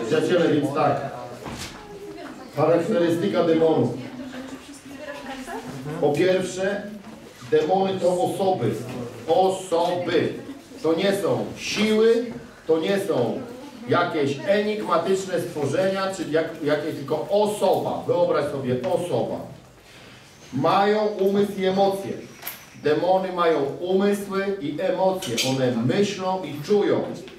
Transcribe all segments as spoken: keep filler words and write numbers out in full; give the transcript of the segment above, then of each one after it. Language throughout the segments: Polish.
Przyjaciele, więc tak. Charakterystyka demonów. Po pierwsze, demony to osoby. Osoby. To nie są siły, to nie są jakieś enigmatyczne stworzenia, czyli jak, jakieś tylko osoba. Wyobraź sobie, osoba. Mają umysł i emocje. Demony mają umysły i emocje. One myślą i czują.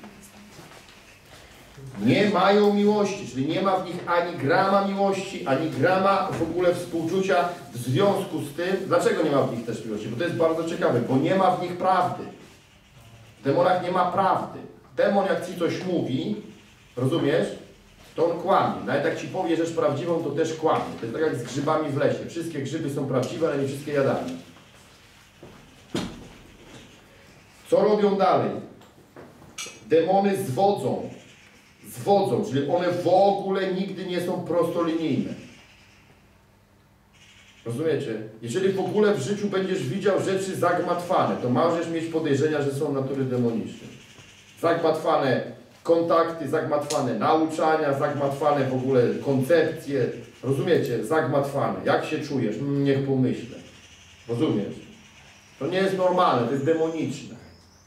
Nie mają miłości, czyli nie ma w nich ani grama miłości, ani grama w ogóle współczucia w związku z tym. Dlaczego nie ma w nich też miłości? Bo to jest bardzo ciekawe, bo nie ma w nich prawdy. W demonach nie ma prawdy. Demon jak ci coś mówi, rozumiesz, to on kłamie. Nawet jak ci powie rzecz prawdziwą, to też kłamie. To jest tak jak z grzybami w lesie. Wszystkie grzyby są prawdziwe, ale nie wszystkie jadalne. Co robią dalej? Demony zwodzą. Zwodzą, czyli one w ogóle nigdy nie są prostolinijne. Rozumiecie? Jeżeli w ogóle w życiu będziesz widział rzeczy zagmatwane, to możesz mieć podejrzenia, że są natury demoniczne. Zagmatwane kontakty, zagmatwane nauczania, zagmatwane w ogóle koncepcje. Rozumiecie? Zagmatwane. Jak się czujesz? Niech pomyślę. Rozumiesz? To nie jest normalne, to jest demoniczne.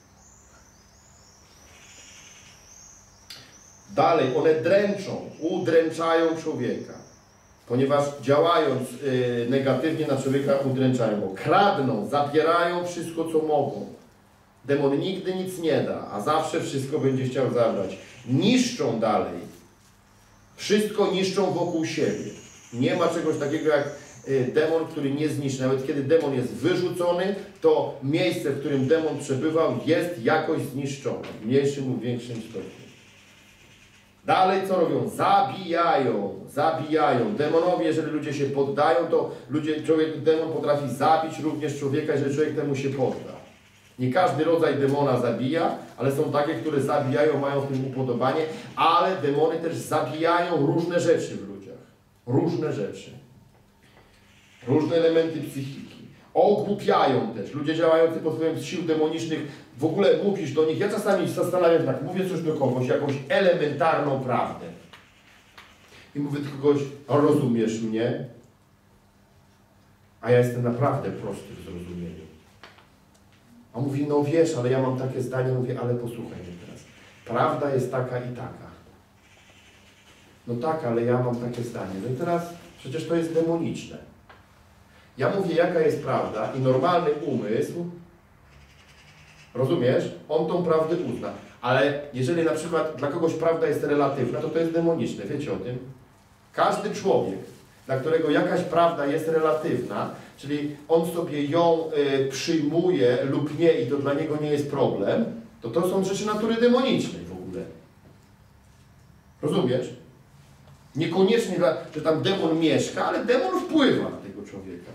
Dalej, one dręczą, udręczają człowieka, ponieważ działając y, negatywnie na człowieka udręczają go. Kradną, zabierają wszystko, co mogą. Demon nigdy nic nie da, a zawsze wszystko będzie chciał zabrać. Niszczą dalej. Wszystko niszczą wokół siebie. Nie ma czegoś takiego jak y, demon, który nie zniszczy. Nawet kiedy demon jest wyrzucony, to miejsce, w którym demon przebywał, jest jakoś zniszczone. W mniejszym lub większym stopniu. Dalej co robią? Zabijają, zabijają. Demonowi, jeżeli ludzie się poddają, to ludzie, człowiek, demon potrafi zabić również człowieka, jeżeli człowiek temu się podda. Nie każdy rodzaj demona zabija, ale są takie, które zabijają, mają w tym upodobanie, ale demony też zabijają różne rzeczy w ludziach. Różne rzeczy. Różne elementy psychiki. Ogłupiają też. Ludzie działający pod wpływem sił demonicznych, w ogóle mówisz do nich, ja czasami zastanawiam się tak, mówię coś do kogoś, jakąś elementarną prawdę. I mówię do kogoś, rozumiesz mnie? A ja jestem naprawdę prosty w zrozumieniu. A mówi, no wiesz, ale ja mam takie zdanie, mówię, ale posłuchaj mnie teraz. Prawda jest taka i taka. No tak, ale ja mam takie zdanie. No i teraz przecież to jest demoniczne. Ja mówię, jaka jest prawda i normalny umysł, rozumiesz, on tą prawdę uzna. Ale jeżeli na przykład dla kogoś prawda jest relatywna, to to jest demoniczne. Wiecie o tym? Każdy człowiek, dla którego jakaś prawda jest relatywna, czyli on sobie ją y, przyjmuje lub nie i to dla niego nie jest problem, to to są rzeczy natury demonicznej w ogóle. Rozumiesz? Niekoniecznie, dla, że tam demon mieszka, ale demon wpływa na tego człowieka.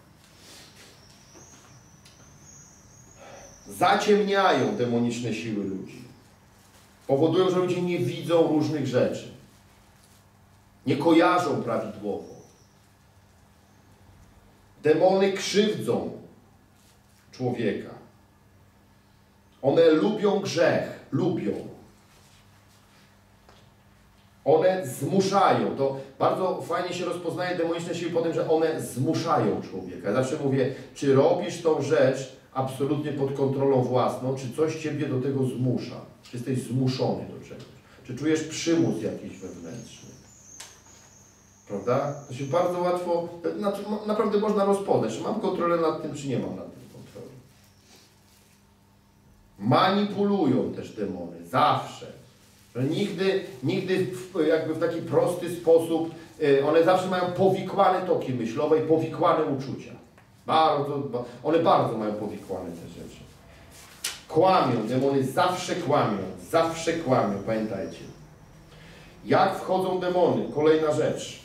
Zaciemniają demoniczne siły ludzi. Powodują, że ludzie nie widzą różnych rzeczy. Nie kojarzą prawidłowo. Demony krzywdzą człowieka. One lubią grzech. Lubią. One zmuszają. To bardzo fajnie się rozpoznaje demoniczne siły po tym, że one zmuszają człowieka. Ja zawsze mówię, czy robisz tą rzecz absolutnie pod kontrolą własną, czy coś Ciebie do tego zmusza? Czy jesteś zmuszony do czegoś? Czy czujesz przymus jakiś wewnętrzny? Prawda? To się bardzo łatwo, naprawdę można rozpoznać, czy mam kontrolę nad tym, czy nie mam nad tym kontroli. Manipulują też demony, zawsze. Że nigdy, nigdy w, jakby w taki prosty sposób, one zawsze mają powikłane toki myślowe i powikłane uczucia. Bardzo, one bardzo mają powikłane te rzeczy. Kłamią, demony zawsze kłamią, zawsze kłamią, pamiętajcie. Jak wchodzą demony? Kolejna rzecz.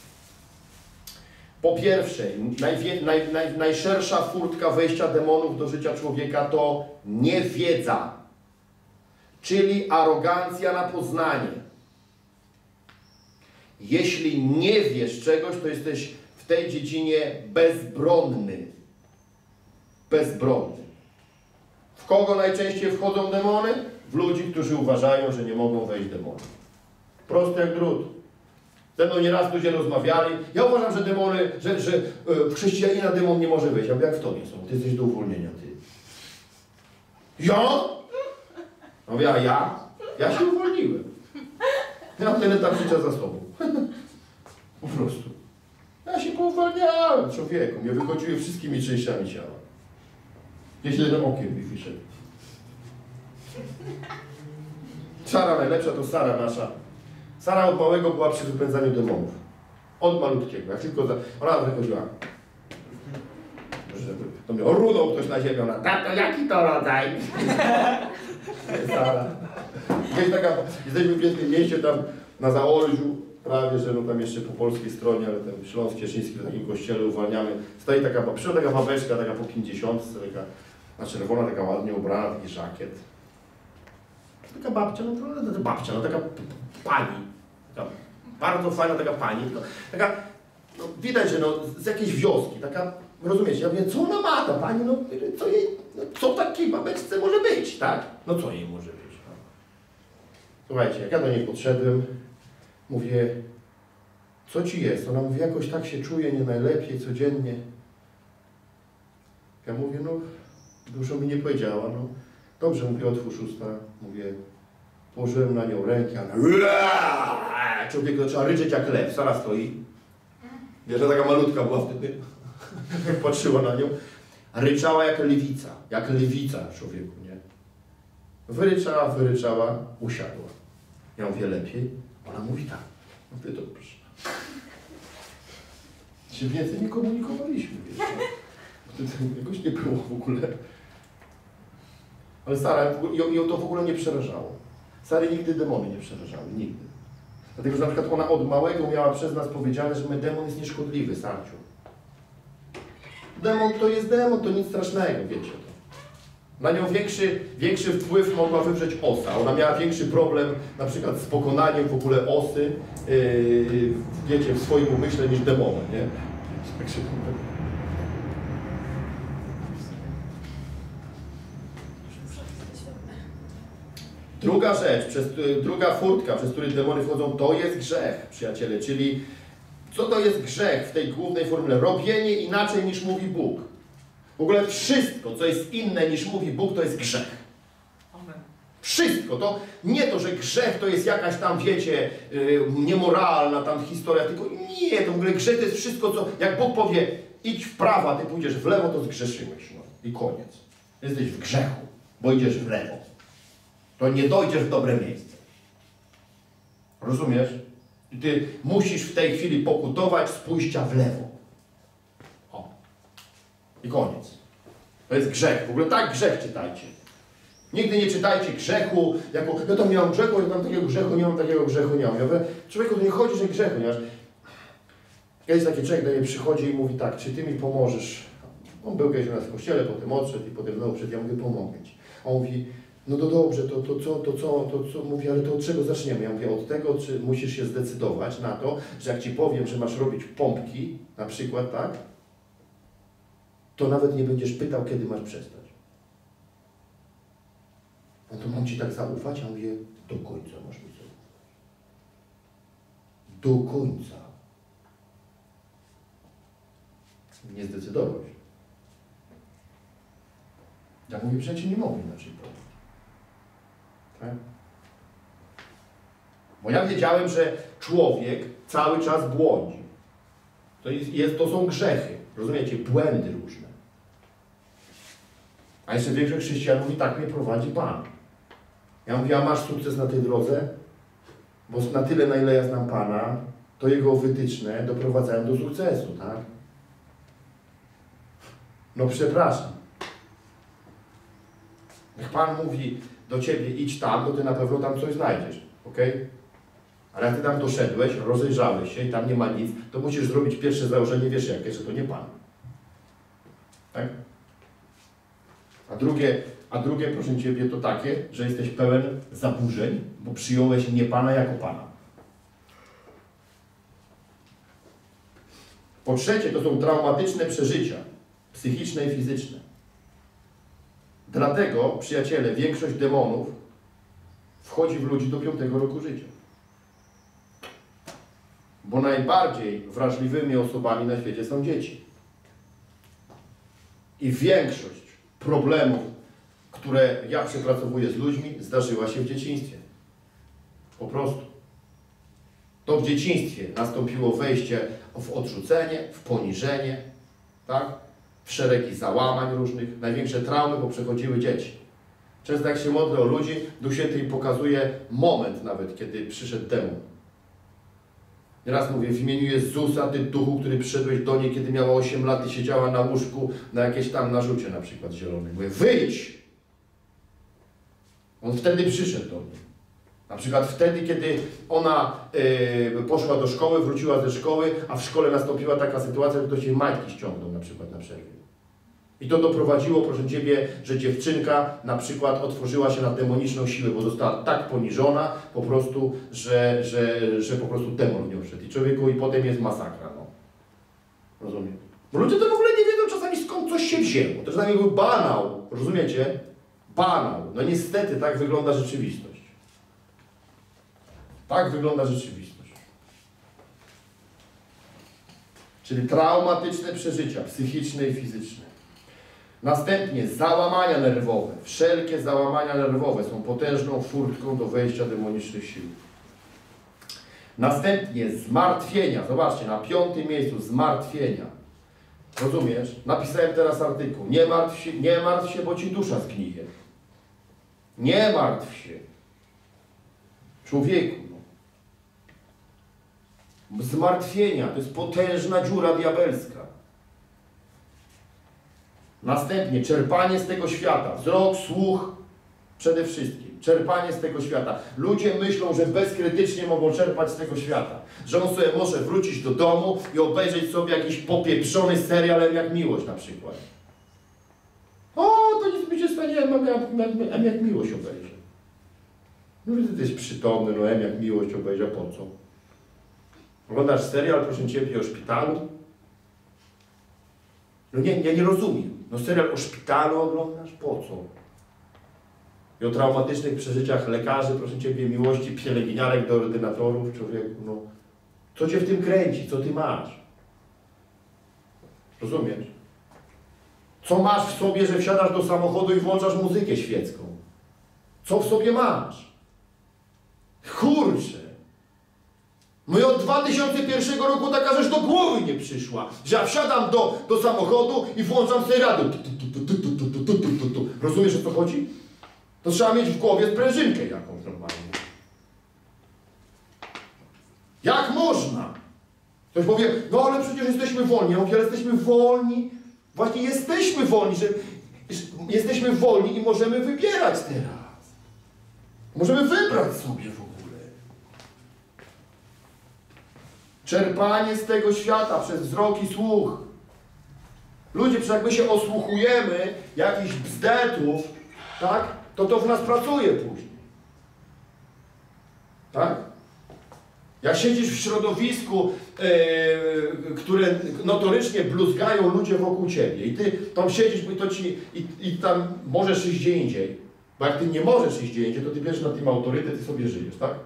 Po pierwsze, najwie, naj, naj, najszersza furtka wejścia demonów do życia człowieka to niewiedza, czyli arogancja na poznanie. Jeśli nie wiesz czegoś, to jesteś w tej dziedzinie bezbronny. Bezbronny. W kogo najczęściej wchodzą demony? W ludzi, którzy uważają, że nie mogą wejść demony. Prosty jak drut. Ze mną nieraz ludzie rozmawiali. Ja uważam, że demony, że, że w chrześcijanina demon nie może być. Ja mówię, jak w tobie są? Ty jesteś do uwolnienia, ty. Ja? No mówię, a ja? Ja się uwolniłem. Ja mam tyle tam życia za sobą. Po prostu. Ja się pouwalniałem człowieku. Mnie wychodziły wszystkimi częściami ciała. Gdzieś jeden okiem mi wyszedł. Sara najlepsza to Sara nasza. Sara od małego była przy wypędzaniu demonów. Od malutkiego. Jak tylko za... Ona wychodziła. To mnie orunął ktoś na ziemię. Ona, tato, jaki to rodzaj? Sara. Gdzieś taka, jesteśmy w wielkim mieście tam na Zaolziu, prawie, że no tam jeszcze po polskiej stronie, ale ten Śląsk Cieszyński w takim kościele uwalniamy. Stoi taka, przyszła taka babeczka, taka po pięćdziesiątce, taka na czerwona, taka ładnie ubrana, taki żakiet. Taka babcia, no to, to babcia, no taka pani. Taka bardzo fajna taka pani, tylko taka, no widać, że no z jakiejś wioski, taka, rozumiecie, ja mówię, co ona ma ta pani, no co jej, no, co takiej babeczce może być, tak? No co jej może być? No. Słuchajcie, jak ja do niej podszedłem, mówię, co ci jest? Ona mówi, jakoś tak się czuje nie najlepiej codziennie. Ja mówię, no dużo mi nie powiedziała, no. Dobrze, mówię, otwórz usta, mówię, położyłem na nią rękę, a ona człowiek zaczęła ryczeć jak lew, Sara stoi. Wiesz, że taka malutka była wtedy. Patrzyła na nią, a ryczała jak lewica, jak lewica człowieku, nie? Wyryczała, wyryczała, usiadła. Ja mówię, lepiej? Ona mówi tak. Mówię, dobrze. Się więcej nie komunikowaliśmy, wiesz, no. Wtedy jakoś nie było w ogóle. Ale Sara, ją, ją to w ogóle nie przerażało. Sary nigdy demony nie przerażały, nigdy. Dlatego, że na przykład ona od małego miała przez nas powiedziane, że my demon jest nieszkodliwy, Sarciu. Demon to jest demon, to nic strasznego, wiecie to. Na nią większy, większy wpływ mogła wywrzeć osa. Ona miała większy problem na przykład z pokonaniem w ogóle osy, yy, wiecie, w swoim umyśle niż demona, nie? Druga rzecz, przez, druga furtka, przez którą demony wchodzą, to jest grzech, przyjaciele. Czyli co to jest grzech w tej głównej formule? Robienie inaczej niż mówi Bóg. W ogóle wszystko, co jest inne niż mówi Bóg, to jest grzech. Amen. Wszystko. To nie to, że grzech to jest jakaś tam, wiecie, yy, niemoralna tam historia, tylko nie, to w ogóle grzech to jest wszystko, co, jak Bóg powie, idź w prawo, a ty pójdziesz w lewo, to zgrzeszyłeś. No. I koniec. Jesteś w grzechu, bo idziesz w lewo. To nie dojdziesz w dobre miejsce. Rozumiesz? I ty musisz w tej chwili pokutować z pójścia w lewo. O. I koniec. To jest grzech. W ogóle tak grzech czytajcie. Nigdy nie czytajcie grzechu jako, ja tam nie mam grzechu, ja tam takiego grzechu nie mam, takiego grzechu nie mam. Ja mówię, człowieku, to nie chodzi, że grzechu nie masz. Kiedyś taki człowiek do mnie przychodzi i mówi tak, czy ty mi pomożesz? On był kiedyś u nas w kościele, potem odszedł i potem znowu przyszedł. Ja mówię, pomogę ci. A on mówi, no to dobrze, to, to co, to co, to co, mówi, ale to od czego zaczniemy? Ja mówię, od tego, czy musisz się zdecydować na to, że jak ci powiem, że masz robić pompki, na przykład, tak, to nawet nie będziesz pytał, kiedy masz przestać. No to mam ci tak zaufać? Ja mówię, do końca masz mi zaufać. Do końca. Nie zdecydował się. Ja mówię, przecież nie mogę inaczej powiedzieć. Tak? Bo ja wiedziałem, że człowiek cały czas błądzi. To, jest, jest, to są grzechy, rozumiecie, błędy różne. A jeszcze większość chrześcijan mówi, tak mnie prowadzi Pan. Ja mówię, a masz sukces na tej drodze? Bo na tyle, na ile ja znam Pana, to Jego wytyczne doprowadzają do sukcesu, tak? No przepraszam. Jak Pan mówi do Ciebie, idź tam, to Ty na pewno tam coś znajdziesz, ok? Ale jak Ty tam doszedłeś, rozejrzałeś się i tam nie ma nic, to musisz zrobić pierwsze założenie, wiesz jakie, że to nie Pan. Tak? A drugie, a drugie, proszę Ciebie, to takie, że jesteś pełen zaburzeń, bo przyjąłeś nie Pana jako Pana. Po trzecie, to są traumatyczne przeżycia, psychiczne i fizyczne. Dlatego, przyjaciele, większość demonów wchodzi w ludzi do piątego roku życia. Bo najbardziej wrażliwymi osobami na świecie są dzieci. I większość problemów, które ja przepracowuję z ludźmi, zdarzyła się w dzieciństwie. Po prostu. To w dzieciństwie nastąpiło wejście w odrzucenie, w poniżenie, tak? W szeregi załamań różnych. Największe traumy poprzechodziły dzieci. Często jak się modlę o ludzi, Duch Święty im pokazuje moment nawet, kiedy przyszedł demon. Nieraz mówię, w imieniu Jezusa, Ty duchu, który przyszedłeś do niej, kiedy miała osiem lat i siedziała na łóżku, na jakieś tam narzucie na przykład zielonej. Mówię, wyjdź! On wtedy przyszedł do niej. Na przykład wtedy, kiedy ona yy, poszła do szkoły, wróciła ze szkoły, a w szkole nastąpiła taka sytuacja, że ktoś jej majtki ściągnął na przykład na przerwie. I to doprowadziło, proszę Ciebie, że dziewczynka na przykład otworzyła się na demoniczną siłę, bo została tak poniżona po prostu, że, że, że po prostu demon w nią wszedł. I człowieku, i potem jest masakra, no. Rozumiem? Bo ludzie to w ogóle nie wiedzą czasami, skąd coś się wzięło. To czasami był banał, rozumiecie? Banał. No niestety tak wygląda rzeczywistość. Tak wygląda rzeczywistość. Czyli traumatyczne przeżycia psychiczne i fizyczne. Następnie załamania nerwowe. Wszelkie załamania nerwowe są potężną furtką do wejścia demonicznych sił. Następnie zmartwienia. Zobaczcie, na piątym miejscu zmartwienia. Rozumiesz? Napisałem teraz artykuł. Nie martw się, nie martw się, bo ci dusza zgnije. Nie martw się. Człowieku. No. Zmartwienia to jest potężna dziura diabelska. Następnie czerpanie z tego świata. Wzrok, słuch przede wszystkim. Czerpanie z tego świata. Ludzie myślą, że bezkrytycznie mogą czerpać z tego świata. Że on sobie może wrócić do domu i obejrzeć sobie jakiś popieprzony serial M jak Miłość na przykład. O, to nic mi się stanie, M jak, M jak Miłość obejrzę. No ty jesteś przytomny, no M jak Miłość obejrzę, po co? Oglądasz serial, proszę Ciebie, o szpitalu? No nie, ja nie rozumiem. No serial o szpitalu oglądasz? Po co? I o traumatycznych przeżyciach lekarzy, proszę Ciebie, miłości pielęgniarek do ordynatorów, człowieku, no. Co Cię w tym kręci? Co Ty masz? Rozumiesz? Co masz w sobie, że wsiadasz do samochodu i włączasz muzykę świecką? Co w sobie masz? Kurczę! No i od dwa tysiące pierwszego roku taka rzecz do głowy nie przyszła, że ja wsiadam do, do samochodu i włączam sobie radio. Rozumiesz, o co chodzi? To trzeba mieć w głowie sprężynkę jakąś normalnie. Jak można? Ktoś powie, no ale przecież jesteśmy wolni. Ja mówię, ale jesteśmy wolni. Właśnie jesteśmy wolni, że, że jesteśmy wolni i możemy wybierać teraz. Możemy wybrać sobie w ogóle. Czerpanie z tego świata przez wzrok i słuch. Ludzie, przecież jak my się osłuchujemy jakichś bzdetów, tak, to to w nas pracuje później. Tak? Jak siedzisz w środowisku, yy, które notorycznie bluzgają ludzie wokół ciebie i ty tam siedzisz i, to ci, i, i tam możesz iść gdzie indziej, bo jak ty nie możesz iść gdzie indziej, to ty bierzesz na tym autorytet i sobie żyjesz, tak?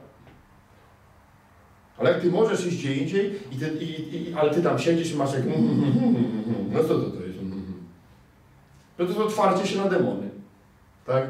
Ale jak ty możesz iść gdzie indziej, i ty, i, i, ale ty tam siedzisz i masz jak no co to to jest? No to jest otwarcie się na demony. Tak?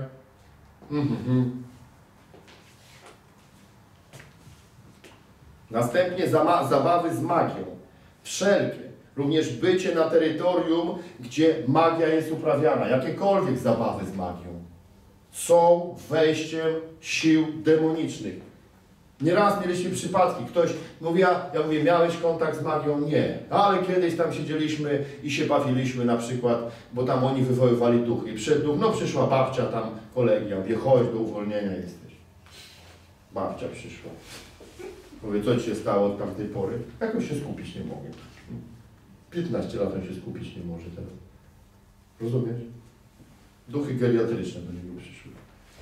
Następnie zabawy z magią. Wszelkie. Również bycie na terytorium, gdzie magia jest uprawiana. Jakiekolwiek zabawy z magią są wejściem sił demonicznych. Nieraz mieliśmy przypadki, ktoś mówi, ja, ja mówię, miałeś kontakt z magią? Nie. Ale kiedyś tam siedzieliśmy i się bawiliśmy na przykład, bo tam oni wywoływali duchy. I przed duch, no przyszła babcia tam, kolegia, mówię, chodź, do uwolnienia jesteś. Babcia przyszła. Mówię, co ci się stało od tamtej pory? Jakoś się skupić nie mogę. piętnaście lat on się skupić nie może teraz. Rozumiesz? Duchy geriatryczne do niego przyszły.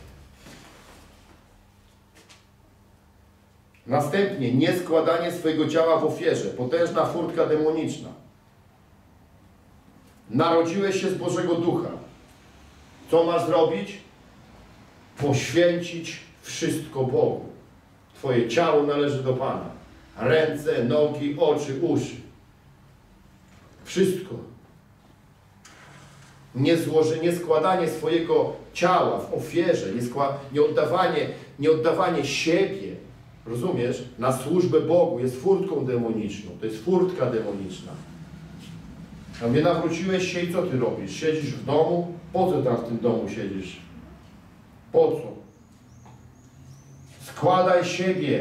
Następnie nieskładanie swojego ciała w ofierze. Potężna furtka demoniczna. Narodziłeś się z Bożego Ducha. Co masz zrobić? Poświęcić wszystko Bogu. Twoje ciało należy do Pana. ręce, nogi, oczy, uszy. Wszystko. Nie, złoży, nie składanie swojego ciała w ofierze, nie, skła, nie, oddawanie, nie oddawanie siebie, rozumiesz, na służbę Bogu jest furtką demoniczną. To jest furtka demoniczna. A mnie nawróciłeś się i co ty robisz? Siedzisz w domu? Po co tam w tym domu siedzisz? Po co? Składaj siebie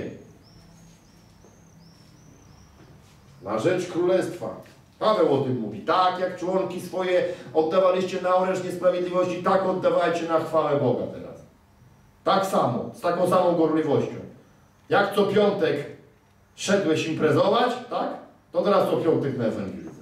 na rzecz Królestwa. Paweł o tym mówi. Tak jak członki swoje oddawaliście na oręż niesprawiedliwości, tak oddawajcie na chwałę Boga teraz. Tak samo, z taką samą gorliwością. Jak co piątek szedłeś imprezować, tak? To teraz co piątek na ewangelizację.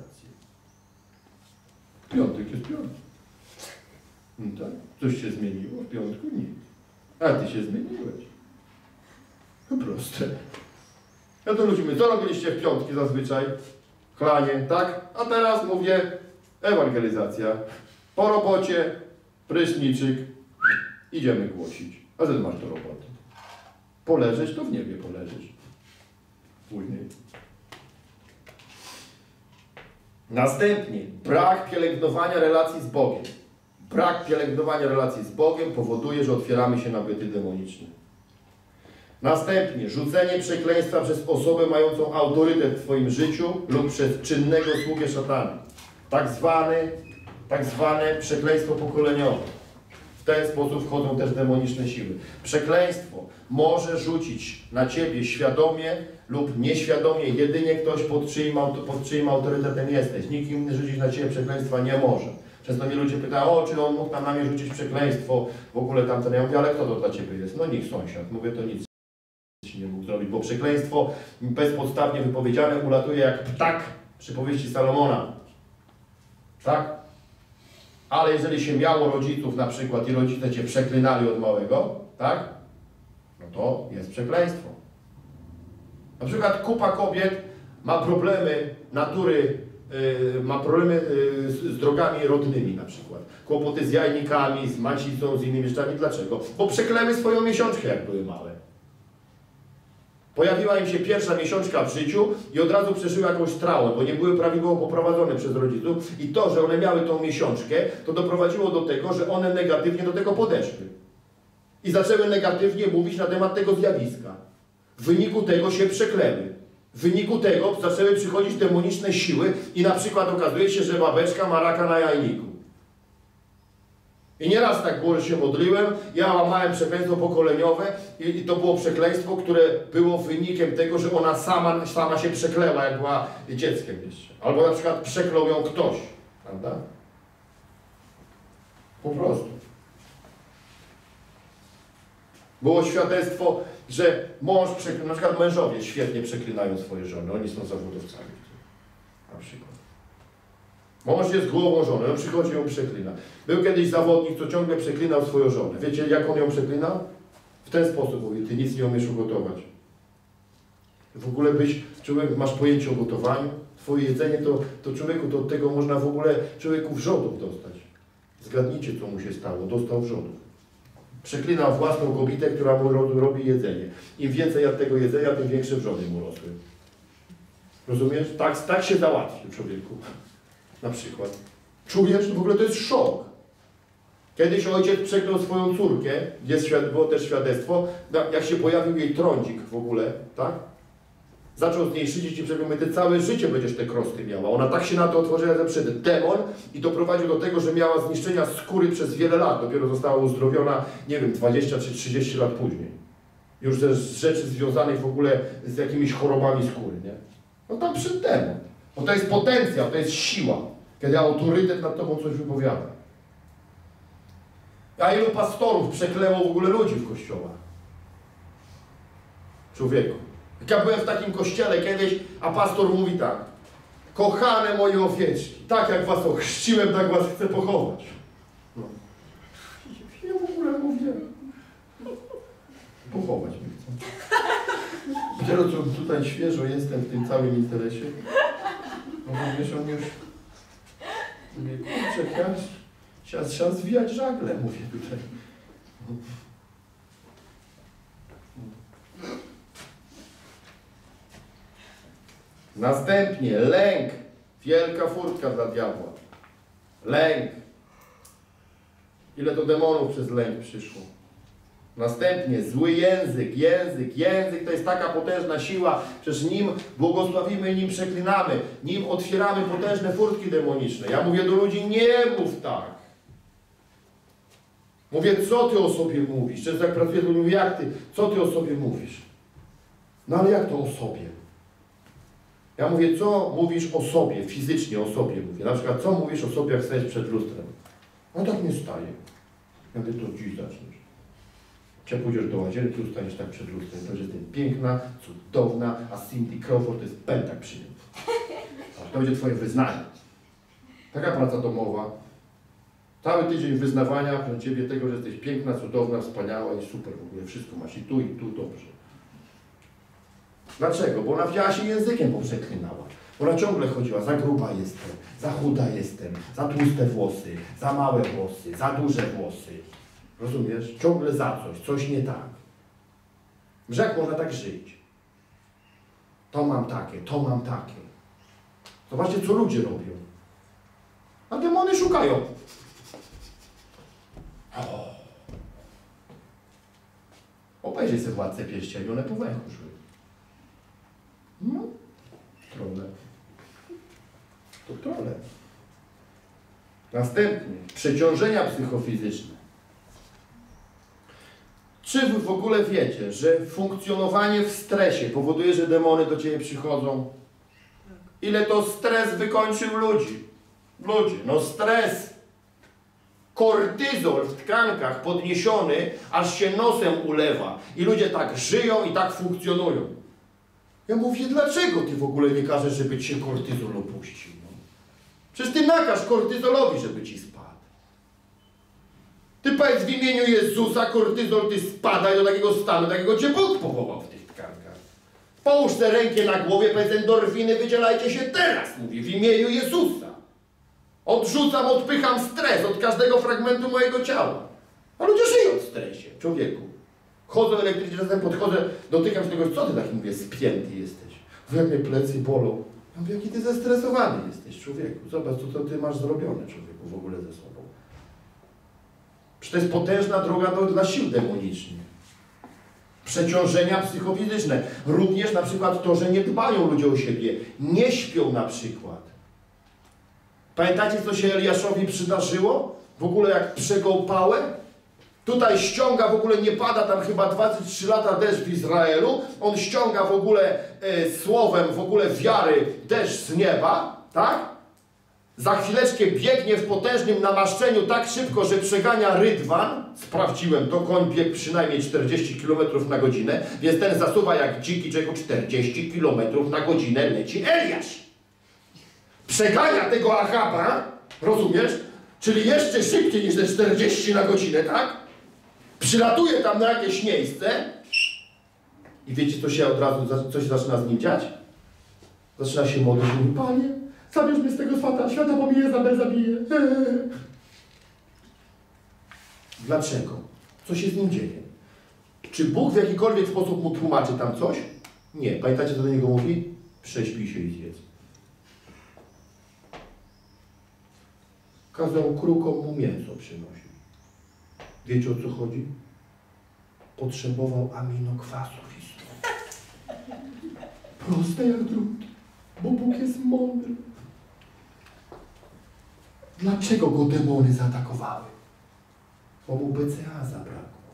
Piątek jest piątek. No tak? Coś się zmieniło w piątku? Nic. A ty się zmieniłeś. No proste. Ja to ludzi mówię, co robiliście w piątki zazwyczaj? Chlanie, tak? A teraz mówię ewangelizacja. Po robocie, pryszniczyk, idziemy głosić. A ty masz do roboty. Poleżeć, to w niebie poleżysz. Później. Następnie, brak pielęgnowania relacji z Bogiem. Brak pielęgnowania relacji z Bogiem powoduje, że otwieramy się na byty demoniczne. Następnie, rzucenie przekleństwa przez osobę mającą autorytet w Twoim życiu lub przez czynnego sługę szatana. Tak zwany, tak zwane przekleństwo pokoleniowe. W ten sposób wchodzą też demoniczne siły. Przekleństwo może rzucić na Ciebie świadomie lub nieświadomie jedynie ktoś, pod czyim, pod czyim autorytetem jesteś. Nikt inny rzucić na Ciebie przekleństwa nie może. Często mnie ludzie pytają, o, czy on mógł tam na mnie rzucić przekleństwo, w ogóle tamten. Ja mówię, ale kto to dla Ciebie jest? No nikt, sąsiad. Mówię, to nic ci nie mógł zrobić, bo przekleństwo bezpodstawnie wypowiedziane ulatuje jak ptak przypowieści Salomona. Tak? Ale jeżeli się miało rodziców na przykład i rodzice Cię przeklinali od małego, tak? No to jest przekleństwo. Na przykład kupa kobiet ma problemy natury, yy, ma problemy yy, z, z drogami rodnymi na przykład. Kłopoty z jajnikami, z macicą, z innymi rzeczami. Dlaczego? Bo przekleły swoją miesiączkę, jak były małe. Pojawiła im się pierwsza miesiączka w życiu i od razu przeżyły jakąś traumę, bo nie były prawidłowo poprowadzone przez rodziców i to, że one miały tą miesiączkę, to doprowadziło do tego, że one negatywnie do tego podeszły. I zaczęły negatywnie mówić na temat tego zjawiska. W wyniku tego się przekleły. W wyniku tego zaczęły przychodzić demoniczne siły i na przykład okazuje się, że babeczka ma raka na jajniku. I nieraz tak było, że się modliłem, ja łamałem przekleństwo pokoleniowe i, i to było przekleństwo, które było wynikiem tego, że ona sama, sama się przekleła, jak była dzieckiem jeszcze. Albo na przykład przeklął ją ktoś, prawda? Po prostu. Było świadectwo, że mąż, na przykład mężowie świetnie przeklinają swoje żony, oni są zawodowcami. Na przykład. Mąż jest głową żony, on przychodzi i ją przeklina. Był kiedyś zawodnik, co ciągle przeklinał swoją żonę. Wiecie, jak on ją przeklinał? W ten sposób mówi, ty nic nie umiesz ugotować. W ogóle byś, człowiek, masz pojęcie o gotowaniu, twoje jedzenie, to, to człowieku, to od tego można w ogóle człowieku wrzodów dostać. Zgadnijcie, co mu się stało. Dostał wrzodów. Przeklinał własną kobietę, która mu robi jedzenie. Im więcej jadł tego jedzenia, tym większe wrzody mu rosły. Rozumiesz? Tak, tak się załatwi człowieku. Na przykład. Czujesz? W ogóle to jest szok. Kiedyś ojciec przeklął swoją córkę, jest, było też świadectwo, jak się pojawił jej trądzik w ogóle, tak? Zaczął z niej szydzić i przeklął, ty całe życie będziesz te krosty miała. Ona tak się na to otworzyła, że przed demon i doprowadził do tego, że miała zniszczenia skóry przez wiele lat. Dopiero została uzdrowiona, nie wiem, dwadzieścia czy trzydzieści lat później. Już ze rzeczy związanych w ogóle z jakimiś chorobami skóry, nie? No tam przed demon. Bo to jest potencjał, to jest siła, kiedy autorytet nad tobą coś wypowiada. A ilu pastorów przekleło w ogóle ludzi w kościołach? Człowieku. Jak ja byłem w takim kościele kiedyś, a pastor mówi tak: kochane moje owieczki, tak jak was ochrzciłem, tak was chcę pochować. No. Ja w ogóle mówię, pochować mnie chcę. Dopiero co tutaj świeżo jestem w tym całym interesie. No wiesz, on już... Mówię, kurczę, trzeba, trzeba zwijać żagle, mówię tutaj. Następnie lęk. Wielka furtka dla diabła. Lęk. Ile to demonów przez lęk przyszło. Następnie zły język, język, język to jest taka potężna siła, przecież nim błogosławimy, nim przeklinamy, nim otwieramy potężne furtki demoniczne. Ja mówię do ludzi, nie mów tak. Mówię, co ty o sobie mówisz? Często jak pracuję, to mówię, jak ty, co ty o sobie mówisz? No ale jak to o sobie? Ja mówię, co mówisz o sobie, fizycznie o sobie mówię. Na przykład, co mówisz o sobie, jak stajesz przed lustrem? No tak nie staję. Ja mówię, to dziś zaczniesz. Czy pójdziesz do łazienki, ustaniesz tak przed lustrem, to jestem piękna, cudowna, a Cindy Crawford to jest pętak przy nim. To będzie twoje wyznanie. Taka praca domowa. Cały tydzień wyznawania dla ciebie tego, że jesteś piękna, cudowna, wspaniała i super w ogóle. Wszystko masz i tu, i tu dobrze. Dlaczego? Bo ona wzięła się językiem, bo przeklinała. Ona ciągle chodziła, za gruba jestem, za chuda jestem, za tłuste włosy, za małe włosy, za duże włosy. Rozumiesz? Ciągle za coś, coś nie tak. Że jak można tak żyć? To mam takie, to mam takie. Zobaczcie, co ludzie robią. A demony szukają. O. Obejrzyj sobie Władcę Pierścieni, one po węchu szły. No, trole. To trole. Następnie, przeciążenia psychofizyczne. Czy wy w ogóle wiecie, że funkcjonowanie w stresie powoduje, że demony do ciebie przychodzą? Ile to stres wykończył ludzi? Ludzi, no stres. Kortyzol w tkankach podniesiony, aż się nosem ulewa. I ludzie tak żyją i tak funkcjonują. Ja mówię, dlaczego ty w ogóle nie każesz, żeby ci się kortyzol opuścił? No? Przecież ty nakaż kortyzolowi, żeby ci spadł. Ty powiedz w imieniu Jezusa, kortyzol, ty spadaj do takiego stanu, takiego cię Bóg powołał w tych tkankach. Połóż tę rękę na głowie, powiedz, endorfiny, wydzielajcie się teraz, mówi, w imieniu Jezusa. Odrzucam, odpycham stres od każdego fragmentu mojego ciała. A ludzie żyją w stresie, człowieku. Chodzą elektrycznie, czasem podchodzę, dotykam się tego, co ty taki, mówię, spięty jesteś. W jak mnie plecy bolą. Ja mówię, jaki ty zestresowany jesteś, człowieku. Zobacz, co, co ty masz zrobione, człowieku, w ogóle ze sobą. Przecież to jest potężna droga do, dla sił demonicznych. Przeciążenia psychofizyczne. Również na przykład to, że nie dbają ludzie o siebie. Nie śpią na przykład. Pamiętacie, co się Eliaszowi przydarzyło? W ogóle jak przegiął pałę? Tutaj ściąga, w ogóle nie pada tam chyba dwa czy trzy lata deszcz w Izraelu. On ściąga w ogóle e, słowem, w ogóle wiary deszcz z nieba, tak? Za chwileczkę biegnie w potężnym namaszczeniu tak szybko, że przegania rydwan. Sprawdziłem, to koń biegł przynajmniej czterdzieści kilometrów na godzinę, więc ten zasuwa jak dziki czego czterdzieści kilometrów na godzinę leci Eliasz. Przegania tego Achaba, rozumiesz? Czyli jeszcze szybciej niż te czterdzieści na godzinę, tak? Przylatuje tam na jakieś miejsce i wiecie, co się od razu, co się zaczyna z nim dziać? Zaczyna się modlić i mówi, Panie, zabierz mnie z tego świata, świata, bo mnie Jezabel zabije. Dlaczego? Co się z nim dzieje? Czy Bóg w jakikolwiek sposób mu tłumaczy tam coś? Nie. Pamiętacie, co do niego mówi? Prześpij się i zjedz. Kazał krukom mu mięso przynosić. Wiecie, o co chodzi? Potrzebował aminokwasów i stóp. Proste jak drut, bo Bóg jest mądry. Dlaczego go demony zaatakowały? Bo mu B C A zabrakło.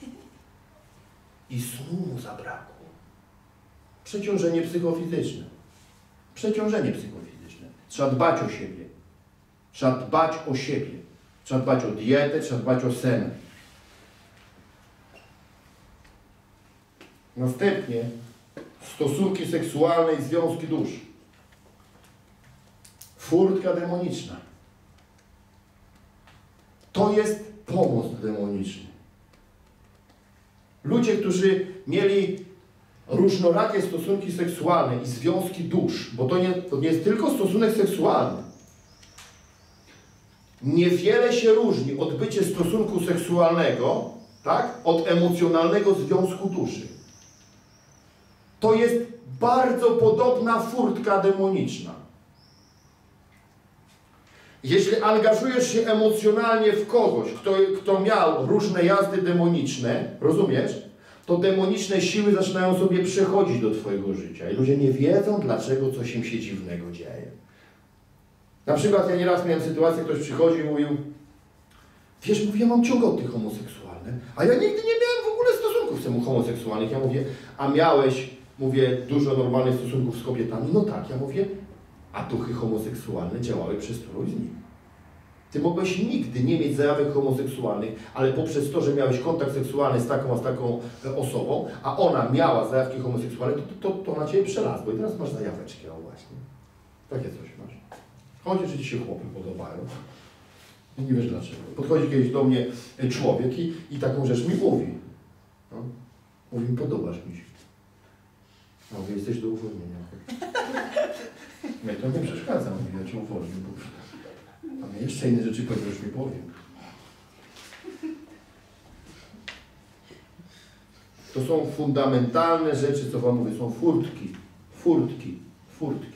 I snu mu zabrakło. Przeciążenie psychofizyczne. Przeciążenie psychofizyczne. Trzeba dbać o siebie. Trzeba dbać o siebie. Trzeba dbać o dietę, trzeba dbać o sen. Następnie stosunki seksualne i związki dusz. Furtka demoniczna. To jest pomoc demoniczny. Ludzie, którzy mieli różnorakie stosunki seksualne i związki dusz, bo to nie, to nie jest tylko stosunek seksualny. Niewiele się różni odbycie stosunku seksualnego, tak, od emocjonalnego związku duszy. To jest bardzo podobna furtka demoniczna. Jeśli angażujesz się emocjonalnie w kogoś, kto, kto miał różne jazdy demoniczne, rozumiesz? To demoniczne siły zaczynają sobie przechodzić do twojego życia i ludzie nie wiedzą, dlaczego coś im się dziwnego dzieje. Na przykład ja nieraz miałem sytuację, ktoś przychodzi i mówił, wiesz, mówię, ja mam ciągoty homoseksualne, a ja nigdy nie miałem w ogóle stosunków homoseksualnych. Ja mówię, a miałeś, mówię, dużo normalnych stosunków z kobietami? No tak, ja mówię, a duchy homoseksualne działały przez którąś z nich. Ty mogłeś nigdy nie mieć zajawek homoseksualnych, ale poprzez to, że miałeś kontakt seksualny z taką a z taką osobą, a ona miała zajawki homoseksualne, to, to, to na ciebie przelazło i teraz masz zajaweczki, o właśnie. Takie coś masz. Chodzi, że ci się chłopy podobają. I nie wiesz dlaczego. Podchodzi kiedyś do mnie człowiek i, i taką rzecz mi mówi. No. Mówi mi, podobasz mi się. A mówię, jesteś do uwolnienia. Mnie to nie przeszkadza, mówię, ja cię uwolnię. Bo... A mnie jeszcze inne rzeczy pewnie już mi powiem. To są fundamentalne rzeczy, co wam mówię, są furtki, furtki, furtki.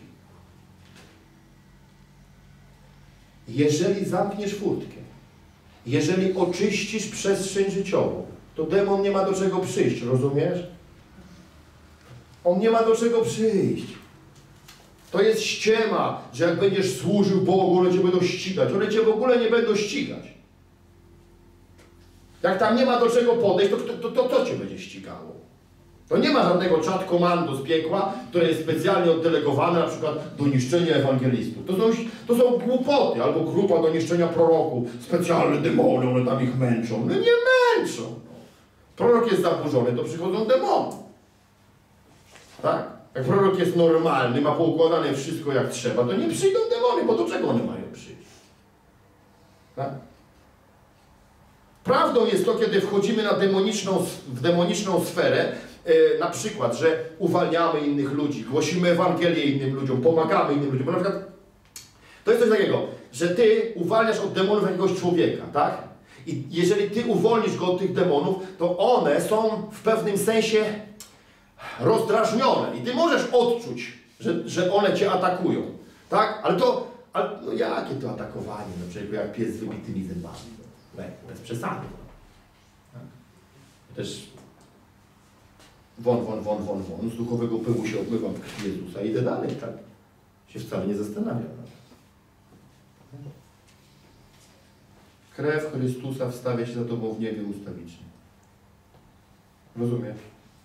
Jeżeli zamkniesz furtkę, jeżeli oczyścisz przestrzeń życiową, to demon nie ma do czego przyjść, rozumiesz? On nie ma do czego przyjść. To jest ściema, że jak będziesz służył Bogu, one cię będą ścigać. One cię w ogóle nie będą ścigać. Jak tam nie ma do czego podejść, to to, to, to cię będzie ścigało. To nie ma żadnego czat komando z piekła, które jest specjalnie oddelegowane na przykład do niszczenia ewangelistów. To są, to są głupoty, albo grupa do niszczenia proroków, specjalne demony, one tam ich męczą. No nie męczą. Prorok jest zaburzony, to przychodzą demony. Tak? Jak prorok jest normalny, ma poukładane wszystko jak trzeba, to nie przyjdą demony, bo do czego one mają przyjść? Tak? Prawdą jest to, kiedy wchodzimy na demoniczną, w demoniczną sferę, e, na przykład, że uwalniamy innych ludzi, głosimy Ewangelię innym ludziom, pomagamy innym ludziom. Bo na przykład to jest coś takiego, że ty uwalniasz od demonów jakiegoś człowieka, tak? I jeżeli ty uwolnisz go od tych demonów, to one są w pewnym sensie rozdrażnione i ty możesz odczuć, że, że one cię atakują, tak? Ale to, ale no jakie to atakowanie, no przecież jak pies z wybitymi zębami, no, bez przesady. Tak? Też won, won, won, won, won, z duchowego pyłu się obmywam w krwi Jezusa i idę dalej, tak? Się wcale nie zastanawiam. Krew Chrystusa wstawia się za tobą w niebie ustawicznie. Rozumiesz?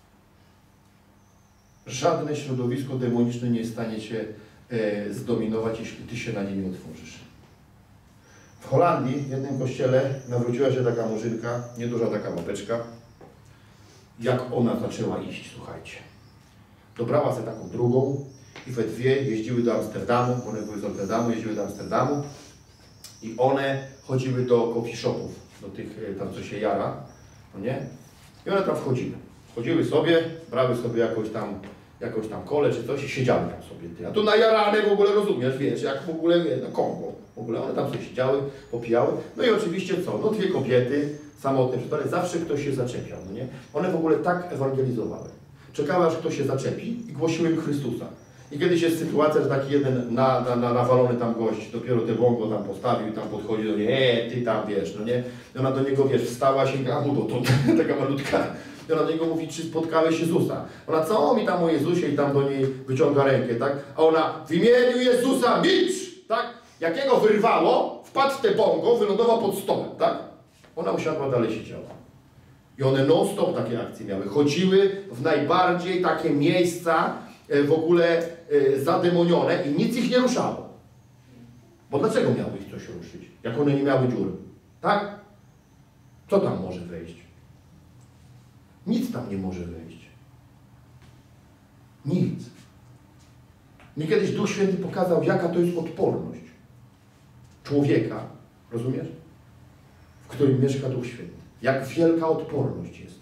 Żadne środowisko demoniczne nie jest w stanie cię e, zdominować, jeśli ty się na nie nie otworzysz. W Holandii, w jednym kościele, nawróciła się taka murzynka, nieduża taka łapeczka. Jak ona zaczęła iść, słuchajcie. Dobrała sobie taką drugą i we dwie jeździły do Amsterdamu, one były z Amsterdamu, jeździły do Amsterdamu i one chodziły do coffee shopów, do tych tam, co się jara, no nie? I one tam wchodziły. Wchodziły sobie, brały sobie jakąś tam, jakąś tam kolę czy coś i siedziały tam sobie. Ty. A tu najarane w ogóle rozumiesz, wiesz, jak w ogóle, wie, na Kongo. W ogóle one tam sobie siedziały, popijały. No i oczywiście co? No dwie kobiety, samotne, ale zawsze ktoś się zaczepiał, no nie? One w ogóle tak ewangelizowały. Czekały, aż ktoś się zaczepi i głosiły im Chrystusa. I kiedyś jest sytuacja, że taki jeden na, na, na, nawalony tam gość dopiero te bongo tam postawił i tam podchodzi do niej, e, ty tam wiesz, no nie? I ona do niego, wiesz, wstała, sięga mu dotąd, taka malutka. I ona do niego mówi, czy spotkałeś Jezusa? Ona, co mi tam o Jezusie i tam do niej wyciąga rękę, tak? A ona, w imieniu Jezusa milcz, tak? Jak jego wyrwało, wpadł w te bongo, wylądował pod stołem, tak? Ona usiadła, dalej siedziała. I one non-stop takie akcje miały. Chodziły w najbardziej takie miejsca w ogóle zademonione i nic ich nie ruszało. Bo dlaczego miało ich coś ruszyć, jak one nie miały dziur? Tak? Co tam może wejść? Nic tam nie może wejść. Nic. Mnie kiedyś Duch Święty pokazał, jaka to jest odporność człowieka, rozumiesz? W którym mieszka Duch Święty. Jak wielka odporność jest.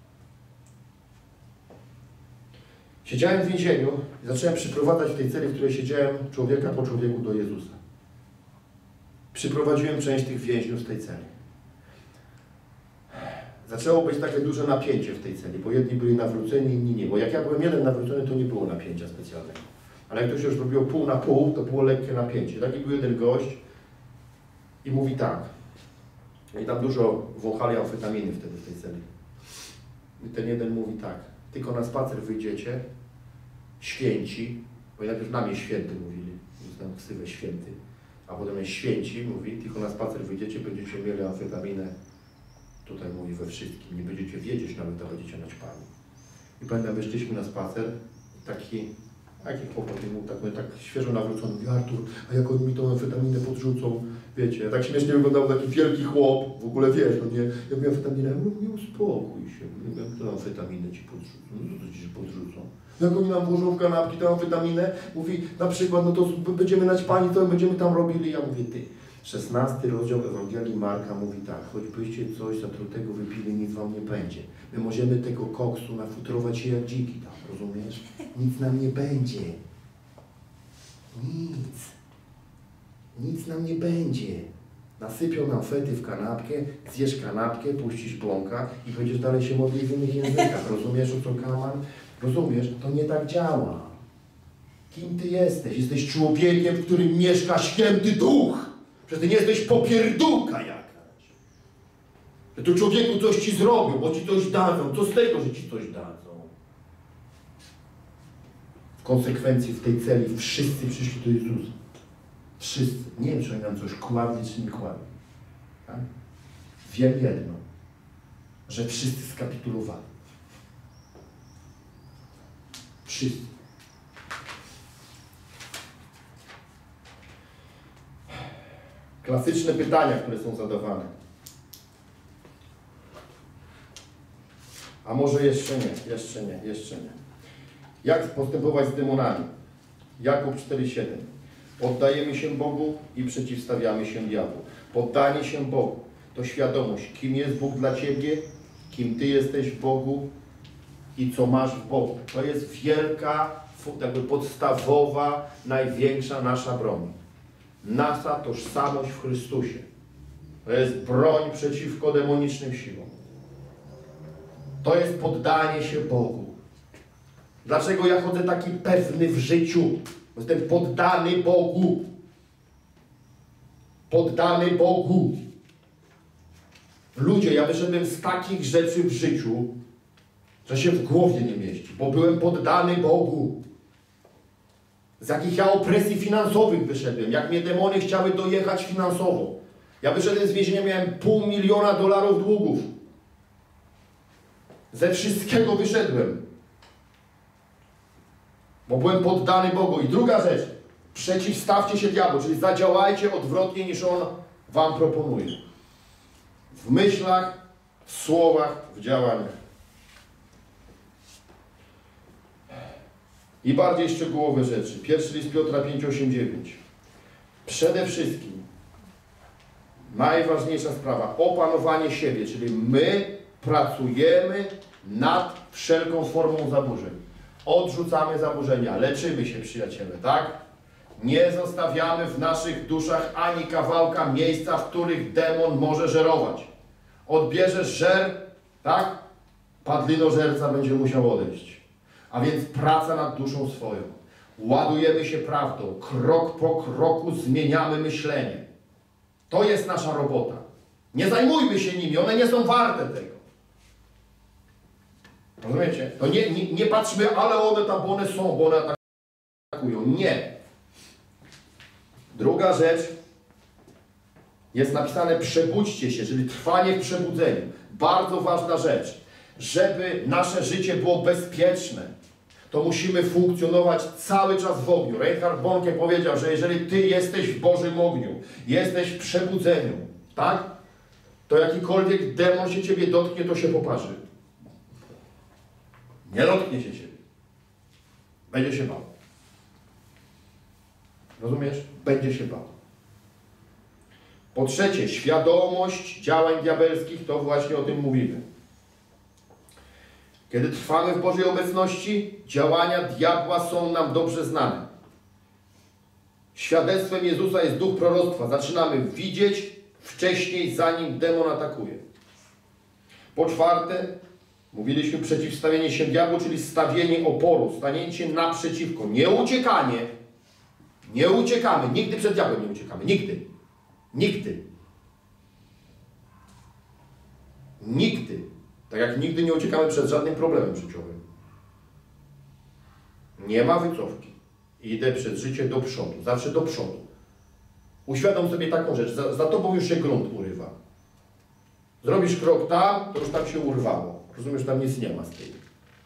Siedziałem w więzieniu i zacząłem przyprowadzać w tej celi, w której siedziałem, człowieka po człowieku do Jezusa. Przyprowadziłem część tych więźniów z tej celi. zaczęło być takie duże napięcie w tej celi, bo jedni byli nawróceni, inni nie. Bo jak ja byłem jeden nawrócony, to nie było napięcia specjalnego. Ale jak to się już robiło pół na pół, to było lekkie napięcie. Taki był jeden gość i mówi tak. I tam dużo wąchali amfetaminy wtedy w tej celi. I ten jeden mówi tak. Tylko na spacer wyjdziecie, święci, bo najpierw na mnie święty mówili, znam ksywę święty, a potem jest święci, mówi, tylko na spacer wyjdziecie, będziecie mieli amfetaminę, tutaj mówi we wszystkim, nie będziecie wiedzieć nawet, a będziecie naćpani. I pamiętam, wyszliśmy na spacer i taki, taki chłopak mu tak, tak świeżo nawrócony, mówi, Artur, a jak oni mi tą amfetaminę podrzucą, wiecie, tak śmiesznie wyglądał taki wielki chłop, w ogóle wiesz, no nie, ja mówię amfetaminę, ja mówię, uspokój się, mówię, to amfetaminę ci podrzucą, no to ci się podrzucą. Jak oni nam włożą w kanapki tę amfetaminę, mówi, na przykład, no to będziemy naćpani, to będziemy tam robili, ja mówię, ty, szesnasty rozdział Ewangelii Marka mówi tak, choćbyście coś zatrutego wypili, nic wam nie będzie. My możemy tego koksu nafutrować się jak dziki tam, rozumiesz? Nic nam nie będzie. Nic. Nic nam nie będzie. Nasypią nam fety w kanapkę, zjesz kanapkę, puścisz bąka i będziesz dalej się modlić w innych językach. Rozumiesz, o co kaman? Rozumiesz? To nie tak działa. Kim ty jesteś? Jesteś człowiekiem, w którym mieszka święty duch. Przecież ty nie jesteś popierdółka jakaś. Że tu człowieku coś ci zrobią, bo ci coś dadzą. Co z tego, że ci coś dadzą? W konsekwencji w tej celi wszyscy przyszli do Jezusa. Wszyscy. Nie wiem, czy oni nam coś kładli, czy nie kładli. Tak? Wiem jedno, że wszyscy skapitulowali. Wszyscy. Klasyczne pytania, które są zadawane. A może jeszcze nie, jeszcze nie, jeszcze nie. Jak postępować z demonami? Jakub cztery siedem. Poddajemy się Bogu i przeciwstawiamy się diabłu. Poddanie się Bogu to świadomość, kim jest Bóg dla ciebie, kim ty jesteś w Bogu i co masz w Bogu. To jest wielka, jakby podstawowa, największa nasza broń. Nasza tożsamość w Chrystusie. To jest broń przeciwko demonicznym siłom. To jest poddanie się Bogu. Dlaczego ja chodzę taki pewny w życiu? Jestem poddany Bogu. Poddany Bogu. Ludzie, ja wyszedłem z takich rzeczy w życiu, że się w głowie nie mieści, bo byłem poddany Bogu. Z jakich ja opresji finansowych wyszedłem, jak mnie demony chciały dojechać finansowo. Ja wyszedłem z więzienia, miałem pół miliona dolarów długów. Ze wszystkiego wyszedłem. Bo byłem poddany Bogu. I druga rzecz, przeciwstawcie się diabłu, czyli zadziałajcie odwrotnie niż on wam proponuje. W myślach, w słowach, w działaniach. I bardziej szczegółowe rzeczy. Pierwszy list Piotra pięć osiem dziewięć. Przede wszystkim najważniejsza sprawa, opanowanie siebie, czyli my pracujemy nad wszelką formą zaburzeń. Odrzucamy zaburzenia, leczymy się, przyjaciele, tak? Nie zostawiamy w naszych duszach ani kawałka miejsca, w których demon może żerować. Odbierzesz żer, tak? Padlinożerca będzie musiał odejść. A więc praca nad duszą swoją. Ładujemy się prawdą. Krok po kroku zmieniamy myślenie. To jest nasza robota. Nie zajmujmy się nimi, one nie są warte tego. Rozumiecie? To nie, nie, nie patrzmy, ale one tam, bo one są, bo one atakują. Nie. Druga rzecz, jest napisane przebudźcie się, czyli trwanie w przebudzeniu. Bardzo ważna rzecz. Żeby nasze życie było bezpieczne, to musimy funkcjonować cały czas w ogniu. Reinhard Bonke powiedział, że jeżeli ty jesteś w Bożym ogniu, jesteś w przebudzeniu, tak? To jakikolwiek demon się ciebie dotknie, to się poparzy. Nie dotknie się ciebie. Będzie się bał. Rozumiesz? Będzie się bał. Po trzecie, świadomość działań diabelskich, to właśnie o tym mówimy. Kiedy trwamy w Bożej obecności, działania diabła są nam dobrze znane. Świadectwem Jezusa jest duch proroctwa. Zaczynamy widzieć wcześniej, zanim demon atakuje. Po czwarte, mówiliśmy przeciwstawienie się diabłu, czyli stawienie oporu, stanięcie naprzeciwko, nie uciekanie. Nie uciekamy, nigdy przed diabłem nie uciekamy, nigdy. Nigdy. Nigdy. Tak jak nigdy nie uciekamy przed żadnym problemem życiowym. Nie ma wycofki. Idę przez życie do przodu, zawsze do przodu. Uświadom sobie taką rzecz, za, za tobą już się grunt urywa. Zrobisz krok tam, to już tam się urwało. Rozumiesz, tam nic nie ma z tej.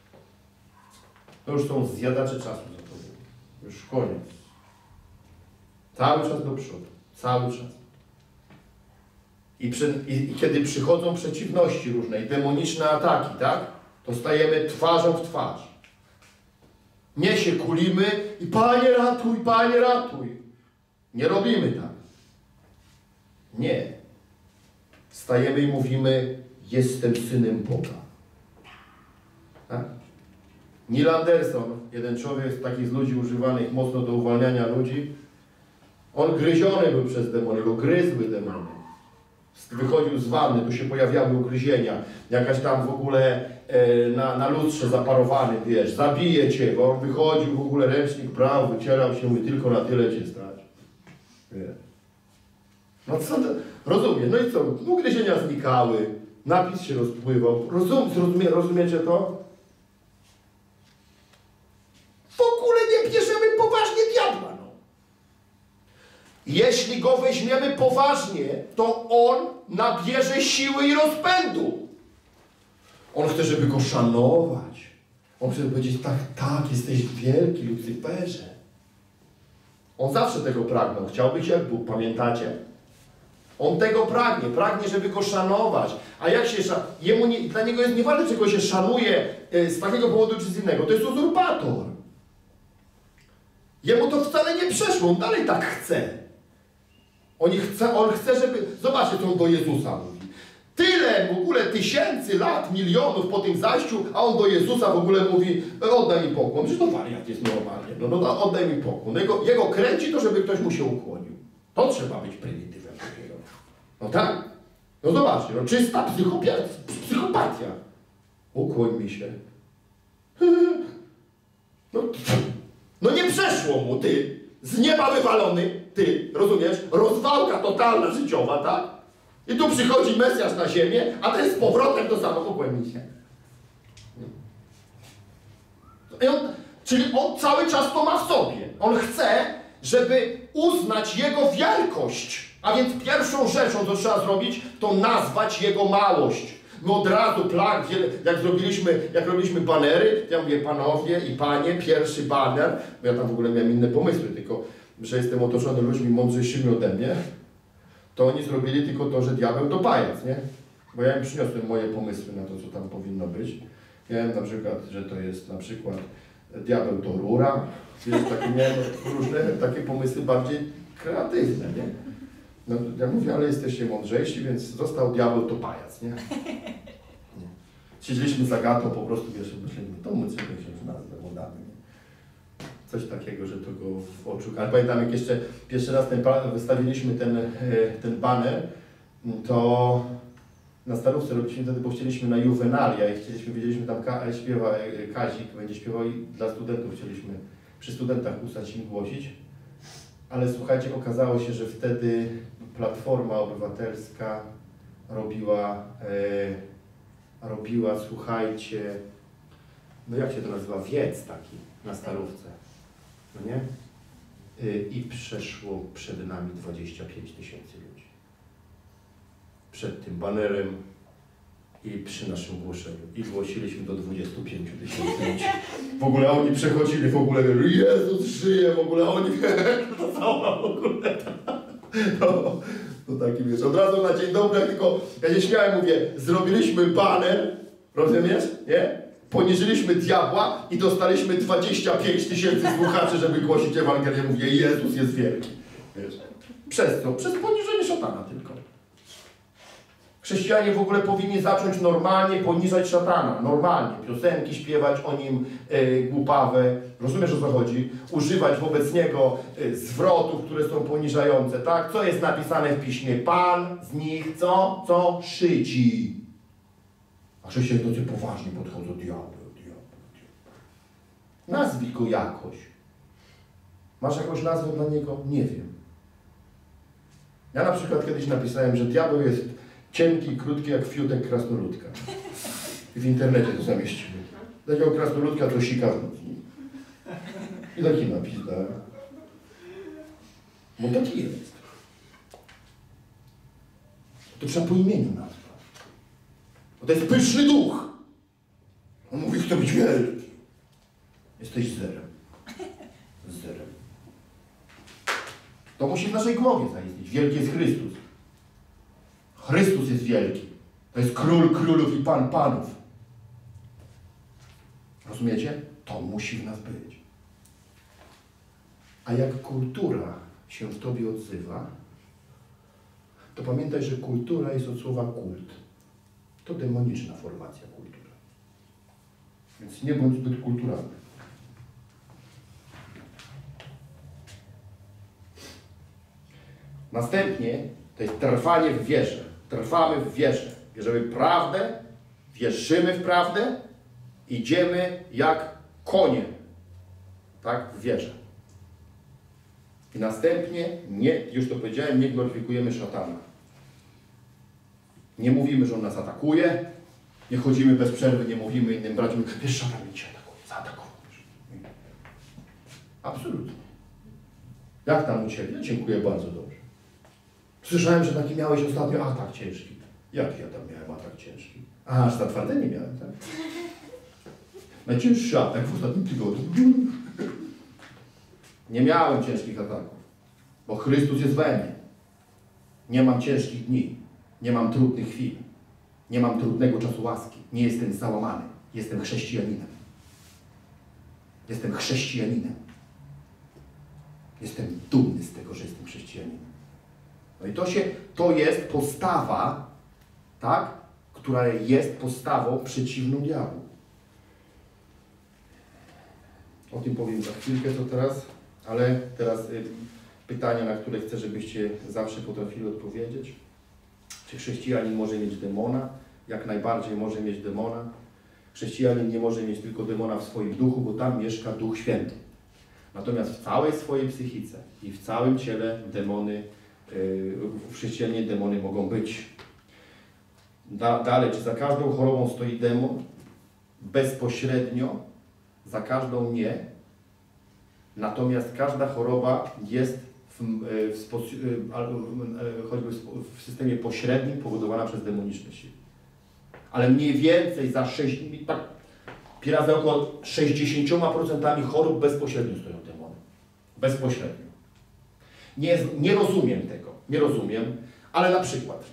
To już są zjadacze czasu za tobą. Już koniec. Cały czas do przodu. Cały czas. I, przy, i, I kiedy przychodzą przeciwności różne i demoniczne ataki, tak? To stajemy twarzą w twarz. Nie się kulimy i Panie ratuj, Panie ratuj. Nie robimy tak. Nie. Stajemy i mówimy, jestem synem Boga. Tak? Neil Anderson, jeden człowiek z takich z ludzi używanych mocno do uwalniania ludzi, on gryziony był przez demony, go gryzły demony. Wychodził z wanny, tu się pojawiały ugryzienia, jakaś tam w ogóle e, na, na lustrze zaparowany, wiesz, zabije cię, bo on wychodził, w ogóle ręcznik brał, wycierał się, mówi, tylko na tyle cię stać. Wiesz. No co to? Rozumiem, no i co? Ugryzienia znikały, napis się rozpływał. Rozum, zrozumie, rozumiecie to? W ogóle nie bierzemy poważnie diabła, no. Jeśli go weźmiemy poważnie, to on nabierze siły i rozpędu. On chce, żeby go szanować. On chce powiedzieć, tak, tak, jesteś wielki, Lucyperze. On zawsze tego pragnął. Chciał być jak Bóg, pamiętacie? On tego pragnie, pragnie, żeby go szanować. A jak się szanuje? Jemu nie, dla niego jest nieważne, czy go się szanuje z takiego powodu, czy z innego. To jest uzurpator. Jemu to wcale nie przeszło, on dalej tak chce. On chce, on chce, żeby... Zobaczcie, co on do Jezusa mówi. Tyle w ogóle tysięcy lat, milionów po tym zajściu, a on do Jezusa w ogóle mówi, oddaj mi pokłon. Przecież to wariat jest normalnie. No, no oddaj mi pokłon. Jego, jego kręci to, żeby ktoś mu się ukłonił. To trzeba być prymitywem takiego. No tak? No zobaczcie, no czysta psychopatia. psychopatia. Ukłoń mi się. No, no nie przeszło mu, ty. Z nieba wywalony, ty, rozumiesz? Rozwałka totalna życiowa, tak? I tu przychodzi Mesjasz na ziemię, a ten z powrotem do samego ukłoń mi się. I on, czyli on cały czas to ma w sobie. On chce, żeby uznać jego wielkość. A więc pierwszą rzeczą, co trzeba zrobić, to nazwać jego małość. My od razu plan, jak zrobiliśmy, jak robiliśmy banery, ja mówię, panowie i panie, pierwszy baner, bo ja tam w ogóle miałem inne pomysły, tylko że jestem otoczony ludźmi mądrzejszymi ode mnie, to oni zrobili tylko to, że diabeł to pajac, nie? Bo ja im przyniosłem moje pomysły na to, co tam powinno być. Miałem na przykład, że to jest na przykład diabeł to rura, więc takie miałem różne takie pomysły bardziej kreatywne, nie? No, ja mówię, ale jesteście mądrzejsi, więc został diabeł to pajac, nie? nie. Siedzieliśmy za gatą, po prostu, wiesz, myśleliśmy, to my czegoś się nazwę modami, nie? Coś takiego, że to go w oczu... Ale pamiętam, jak jeszcze pierwszy raz ten, wystawiliśmy ten, ten baner, to na Starówce robiliśmy wtedy, bo chcieliśmy na Juvenalia i chcieliśmy, wiedzieliśmy, tam Ka śpiewa Kazik, będzie śpiewał i dla studentów chcieliśmy przy studentach ustać im głosić. Ale słuchajcie, okazało się, że wtedy Platforma Obywatelska robiła, e, robiła, słuchajcie, no jak się to nazywa, wiec taki na Starówce, no nie? E, I przeszło przed nami dwadzieścia pięć tysięcy ludzi. Przed tym banerem i przy naszym głoszeniu. I głosiliśmy do dwudziestu pięciu tysięcy ludzi. W ogóle oni przechodzili, w ogóle Jezus żyje, w ogóle oni to cała w ogóle. No, to taki wiesz, od razu na dzień dobry, tylko ja się śmiałem, mówię, zrobiliśmy baner, rozumiesz, nie? Poniżyliśmy diabła i dostaliśmy dwadzieścia pięć tysięcy słuchaczy, żeby głosić Ewangelię. Mówię, Jezus jest wielki. Wiesz? Przez co? Przez poniżenie szatana tylko. Chrześcijanie w ogóle powinni zacząć normalnie poniżać szatana. Normalnie. Piosenki śpiewać o nim e, głupawe. Rozumiesz, o co chodzi? Używać wobec niego e, zwrotów, które są poniżające. Tak? Co jest napisane w piśmie? Pan z nich co? Co? Szydzi. A chrześcijanie tacy poważnie podchodzą, diabeł, diabeł, diabeł. Nazwij go jakoś. Masz jakąś nazwę dla niego? Nie wiem. Ja na przykład kiedyś napisałem, że diabeł jest cienki i krótki jak fiutek krasnoludka. I w internecie to zamieściłem. Takiego krasnoludka to sika w nocy. I taki napis dałem. Bo taki jest. To trzeba po imieniu nazwać. Bo to jest pyszny duch. On mówi, chce być wielki. Jesteś zerem. Zerem. To musi w naszej głowie zaistnieć. Wielki jest Chrystus. Chrystus jest wielki. To jest król królów i pan panów. Rozumiecie? To musi w nas być. A jak kultura się w tobie odzywa, to pamiętaj, że kultura jest od słowa kult. To demoniczna formacja kultury. Więc nie bądź zbyt kulturalny. Następnie to jest trwanie w wierze. Trwamy w wierze. Bierzemy prawdę, wierzymy w prawdę, idziemy jak konie. Tak? W wierze. I następnie, nie, już to powiedziałem, nie gloryfikujemy szatana. Nie mówimy, że on nas atakuje, nie chodzimy bez przerwy, nie mówimy innym braciom, wiesz, szatan mi cię atakuje, zaatakował. Absolutnie. Jak tam u ciebie? Dziękuję bardzo dobrze. Słyszałem, że taki miałeś ostatnio atak ciężki. Jak ja tam miałem atak ciężki? A, aż zatwardzenie miałem, tak? Najcięższy atak w ostatnim tygodniu. Nie miałem ciężkich ataków, bo Chrystus jest we mnie. Nie mam ciężkich dni, nie mam trudnych chwil, nie mam trudnego czasu łaski, nie jestem załamany, jestem chrześcijaninem. Jestem chrześcijaninem. Jestem dumny z tego, że jestem chrześcijaninem. No i to się, to jest postawa, tak, która jest postawą przeciwną diabłu. O tym powiem za chwilkę, co teraz. Ale teraz y, pytania, na które chcę, żebyście zawsze potrafili odpowiedzieć. Czy chrześcijanin może mieć demona? Jak najbardziej może mieć demona. Chrześcijanin nie może mieć tylko demona w swoim duchu, bo tam mieszka Duch Święty. Natomiast w całej swojej psychice i w całym ciele demony, yy, w chrześcijaninie demony mogą być. Da, dalej, czy za każdą chorobą stoi demon? Bezpośrednio, za każdą nie. Natomiast każda choroba jest w, w, w, choćby w systemie pośrednim powodowana przez demoniczne siły. Ale mniej więcej za sześć, tak, razy około sześćdziesiąt procent chorób bezpośrednio stoją demony. Bezpośrednio. Nie, nie rozumiem tego, nie rozumiem, ale na przykład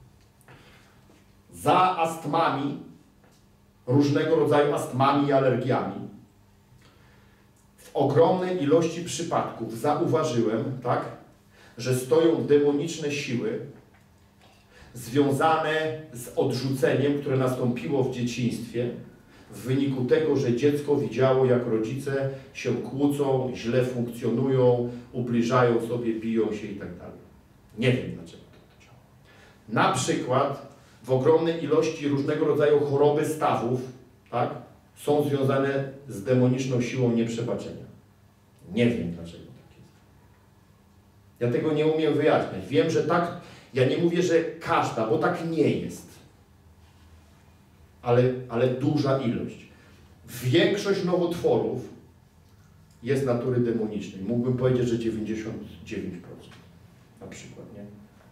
za astmami, różnego rodzaju astmami i alergiami, w ogromnej ilości przypadków zauważyłem, tak, że stoją demoniczne siły związane z odrzuceniem, które nastąpiło w dzieciństwie w wyniku tego, że dziecko widziało, jak rodzice się kłócą, źle funkcjonują, ubliżają sobie, biją się i tak dalej. Nie wiem, dlaczego to działa. Na przykład w ogromnej ilości różnego rodzaju choroby stawów, tak, są związane z demoniczną siłą nieprzebaczenia. Nie wiem, dlaczego tak jest. Ja tego nie umiem wyjaśniać. Wiem, że tak, ja nie mówię, że każda, bo tak nie jest. Ale, ale duża ilość. Większość nowotworów jest natury demonicznej. Mógłbym powiedzieć, że dziewięćdziesiąt dziewięć procent na przykład, nie?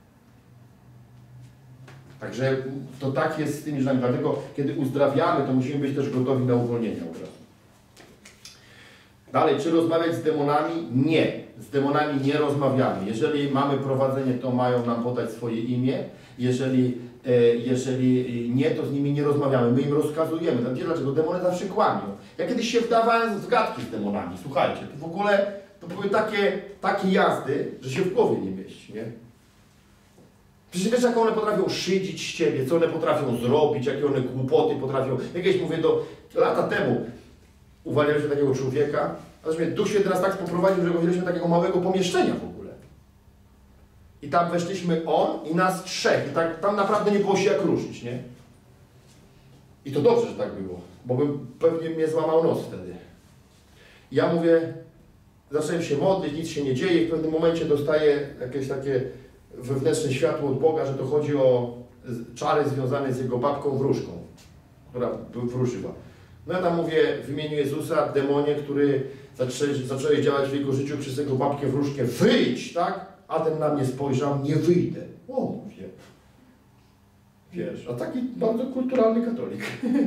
Także to tak jest z tymi rzeczami. Dlatego, kiedy uzdrawiamy, to musimy być też gotowi na uwolnienie od razu. Dalej, czy rozmawiać z demonami? Nie. Z demonami nie rozmawiamy. Jeżeli mamy prowadzenie, to mają nam podać swoje imię. Jeżeli, e, jeżeli nie, to z nimi nie rozmawiamy. My im rozkazujemy. Wiecie dlaczego? Demony zawsze kłamią. Ja kiedyś się wdawałem w gadki z demonami. Słuchajcie, to w ogóle to były takie, takie jazdy, że się w głowie nie mieści, nie? Przecież wiesz, jak one potrafią szydzić z ciebie, co one potrafią zrobić, jakie one głupoty potrafią. Jakieś, mówię, do lata temu uwaliliśmy takiego człowieka, a Duch Święty nas tak poprowadził, że go wzięliśmy do takiego małego pomieszczenia w ogóle. I tam weszliśmy on i nas trzech. I tak, tam naprawdę nie było się jak ruszyć, nie? I to dobrze, że tak było, bo bym pewnie mnie złamał nos wtedy. Ja mówię, zacząłem się modlić, nic się nie dzieje i w pewnym momencie dostaję jakieś takie wewnętrzne światło od Boga, że to chodzi o czary związane z jego babką wróżką, która wróżyła. No ja tam mówię w imieniu Jezusa, demonie, który zacząłeś działać w jego życiu przez jego babkę wróżkę, wyjdź, tak? A ten na mnie spojrzał, nie wyjdę. O, mówię. Wiesz, a taki bardzo kulturalny katolik.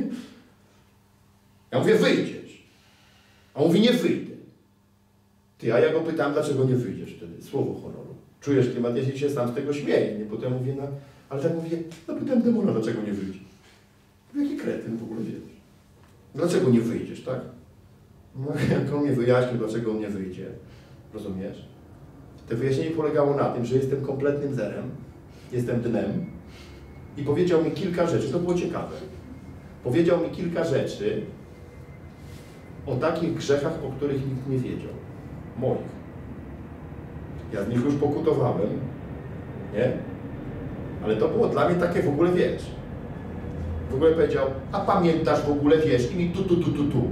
Ja mówię, wyjdziesz. A on mówi, nie wyjdę. Ty, a ja go pytam, dlaczego nie wyjdziesz wtedy? Słowo honoru. Czujesz klimat? Ja się sam z tego śmieję, nie? Potem mówię, no, ale tak mówię, no pytam demona, dlaczego nie wyjdzie. Jaki kretyn w ogóle, wiesz. Dlaczego nie wyjdziesz, tak? No, jak on mnie wyjaśnił, dlaczego on nie wyjdzie, rozumiesz? To wyjaśnienie polegało na tym, że jestem kompletnym zerem, jestem dnem i powiedział mi kilka rzeczy, to było ciekawe. Powiedział mi kilka rzeczy o takich grzechach, o których nikt nie wiedział. Moich. Ja z nich już pokutowałem, nie? Ale to było dla mnie takie w ogóle, wiesz. W ogóle powiedział, a pamiętasz w ogóle, wiesz, i mi tu, tu, tu, tu, tu.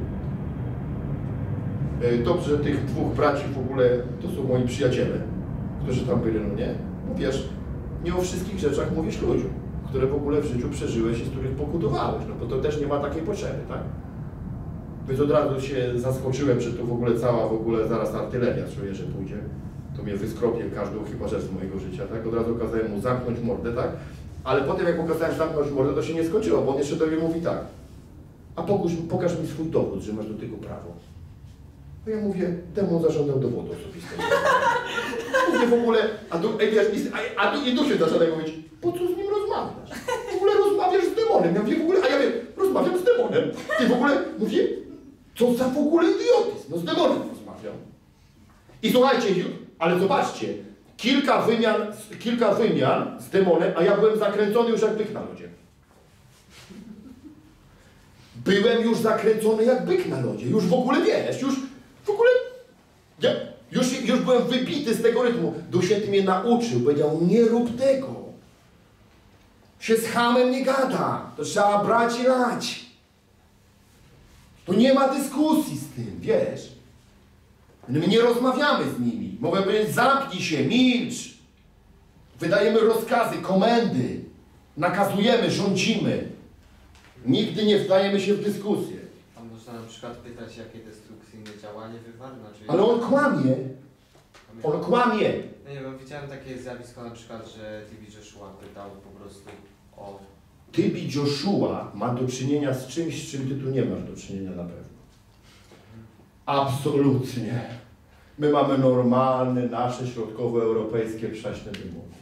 Dobrze, że tych dwóch braci w ogóle to są moi przyjaciele, którzy tam byli, no nie? Bo wiesz, nie o wszystkich rzeczach mówisz ludziom, które w ogóle w życiu przeżyłeś i z których pokutowałeś, no bo to też nie ma takiej potrzeby, tak? Więc od razu się zaskoczyłem, że to w ogóle cała w ogóle zaraz artyleria czuję, że pójdzie. To mnie wyskropie każdą chyba rzecz z mojego życia, tak? Od razu kazałem mu zamknąć mordę, tak? Ale potem jak mu kazałem zamknąć mordę, to się nie skończyło, bo on jeszcze do mnie mówi tak. A pokaż, pokaż mi swój dowód, że masz do tego prawo. No ja mówię, demon zażądał dowodu osobistego. Mówię w ogóle, a tu, ej, wiesz, a, a tu i tu się zaczyna mówić, po co z nim rozmawiasz? W ogóle rozmawiasz z demonem. Ja mówię w ogóle, a ja wiem, rozmawiam z demonem. Ty w ogóle, mówię, co za w ogóle idiotyzm, no z demonem rozmawiam. I słuchajcie, ale zobaczcie, kilka wymian, kilka wymian z demonem, a ja byłem zakręcony już jak byk na lodzie. Byłem już zakręcony jak byk na lodzie, już w ogóle wiesz, już w ogóle, ja, już, już byłem wybity z tego rytmu. Duch Święty mnie nauczył, powiedział, nie rób tego. Się z chamem nie gada, to trzeba brać i lać. Tu nie ma dyskusji z tym, wiesz. My nie rozmawiamy z nimi. Mogę powiedzieć, zamknij się, milcz. Wydajemy rozkazy, komendy. Nakazujemy, rządzimy. Nigdy nie wdajemy się w dyskusję. A można na przykład pytać, jakie destrukcyjne działanie wywarł? Znaczy, ale on kłamie. On kłamie. No nie wiem, widziałem takie zjawisko na przykład, że T B Joshua pytał po prostu o... T B Joshua ma do czynienia z czymś, z czym ty tu nie masz do czynienia na pewno. Absolutnie. My mamy normalne, nasze środkowoeuropejskie przaśne demony.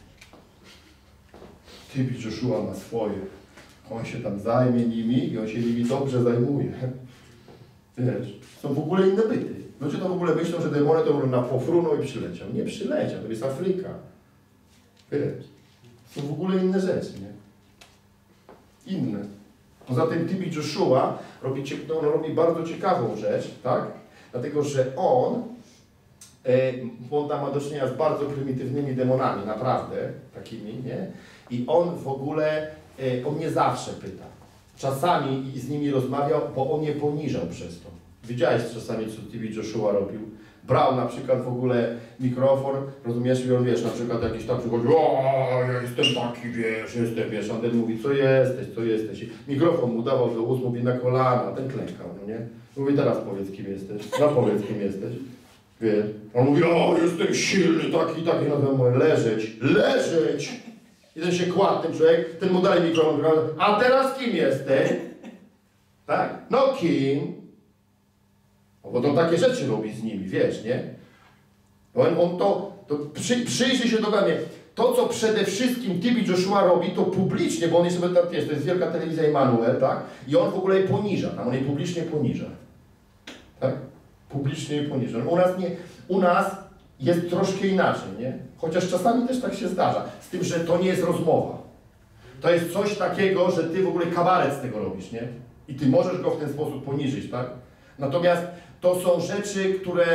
T B Joshua ma swoje. On się tam zajmie nimi i on się nimi dobrze zajmuje. Wiesz, są w ogóle inne byty. Ludzie to w ogóle myślą, że demony to na pofrunął i przyleciał. Nie przyleciał, to jest Afryka. Wiesz, są w ogóle inne rzeczy, nie? Inne. Poza tym T B Joshua robi, on robi bardzo ciekawą rzecz, tak? Dlatego, że on, e, on tam ma do czynienia z bardzo prymitywnymi demonami, naprawdę, takimi, nie? I on w ogóle, e, on nie zawsze pyta. Czasami z nimi rozmawiał, bo on je poniżał przez to. Widziałeś czasami, co T B Joshua robił? Brał na przykład w ogóle mikrofon, rozumiesz, i on, wiesz, na przykład jakiś tam przychodzi, o, ja jestem taki, wiesz, jestem, wiesz, a ten mówi, co jesteś, co jesteś. I mikrofon mu dawał do ust, mówi na kolana, a ten klękał, no nie? Mówi, teraz powiedz, kim jesteś, no powiedz, kim jesteś, wiesz. On mówi, o, jestem silny, taki, taki, no to mówię, leżeć, leżeć. I ten się kładł, ten człowiek, ten mu dalej mikrofon, a teraz kim jesteś? Tak? No kim? Bo to takie rzeczy robi z nimi, wiesz, nie? On, on to, to przy, przyjrzy się do mnie. To, co przede wszystkim T B Joshua robi, to publicznie, bo on jest sobie tam, wiesz, to jest wielka telewizja Emanuel, tak? I on w ogóle jej poniża, tam on jej publicznie poniża. Tak? Publicznie jej poniża. U nas, nie, u nas jest troszkę inaczej, nie? Chociaż czasami też tak się zdarza. Z tym, że to nie jest rozmowa. To jest coś takiego, że ty w ogóle kabaret z tego robisz, nie? I ty możesz go w ten sposób poniżyć, tak? Natomiast to są rzeczy, które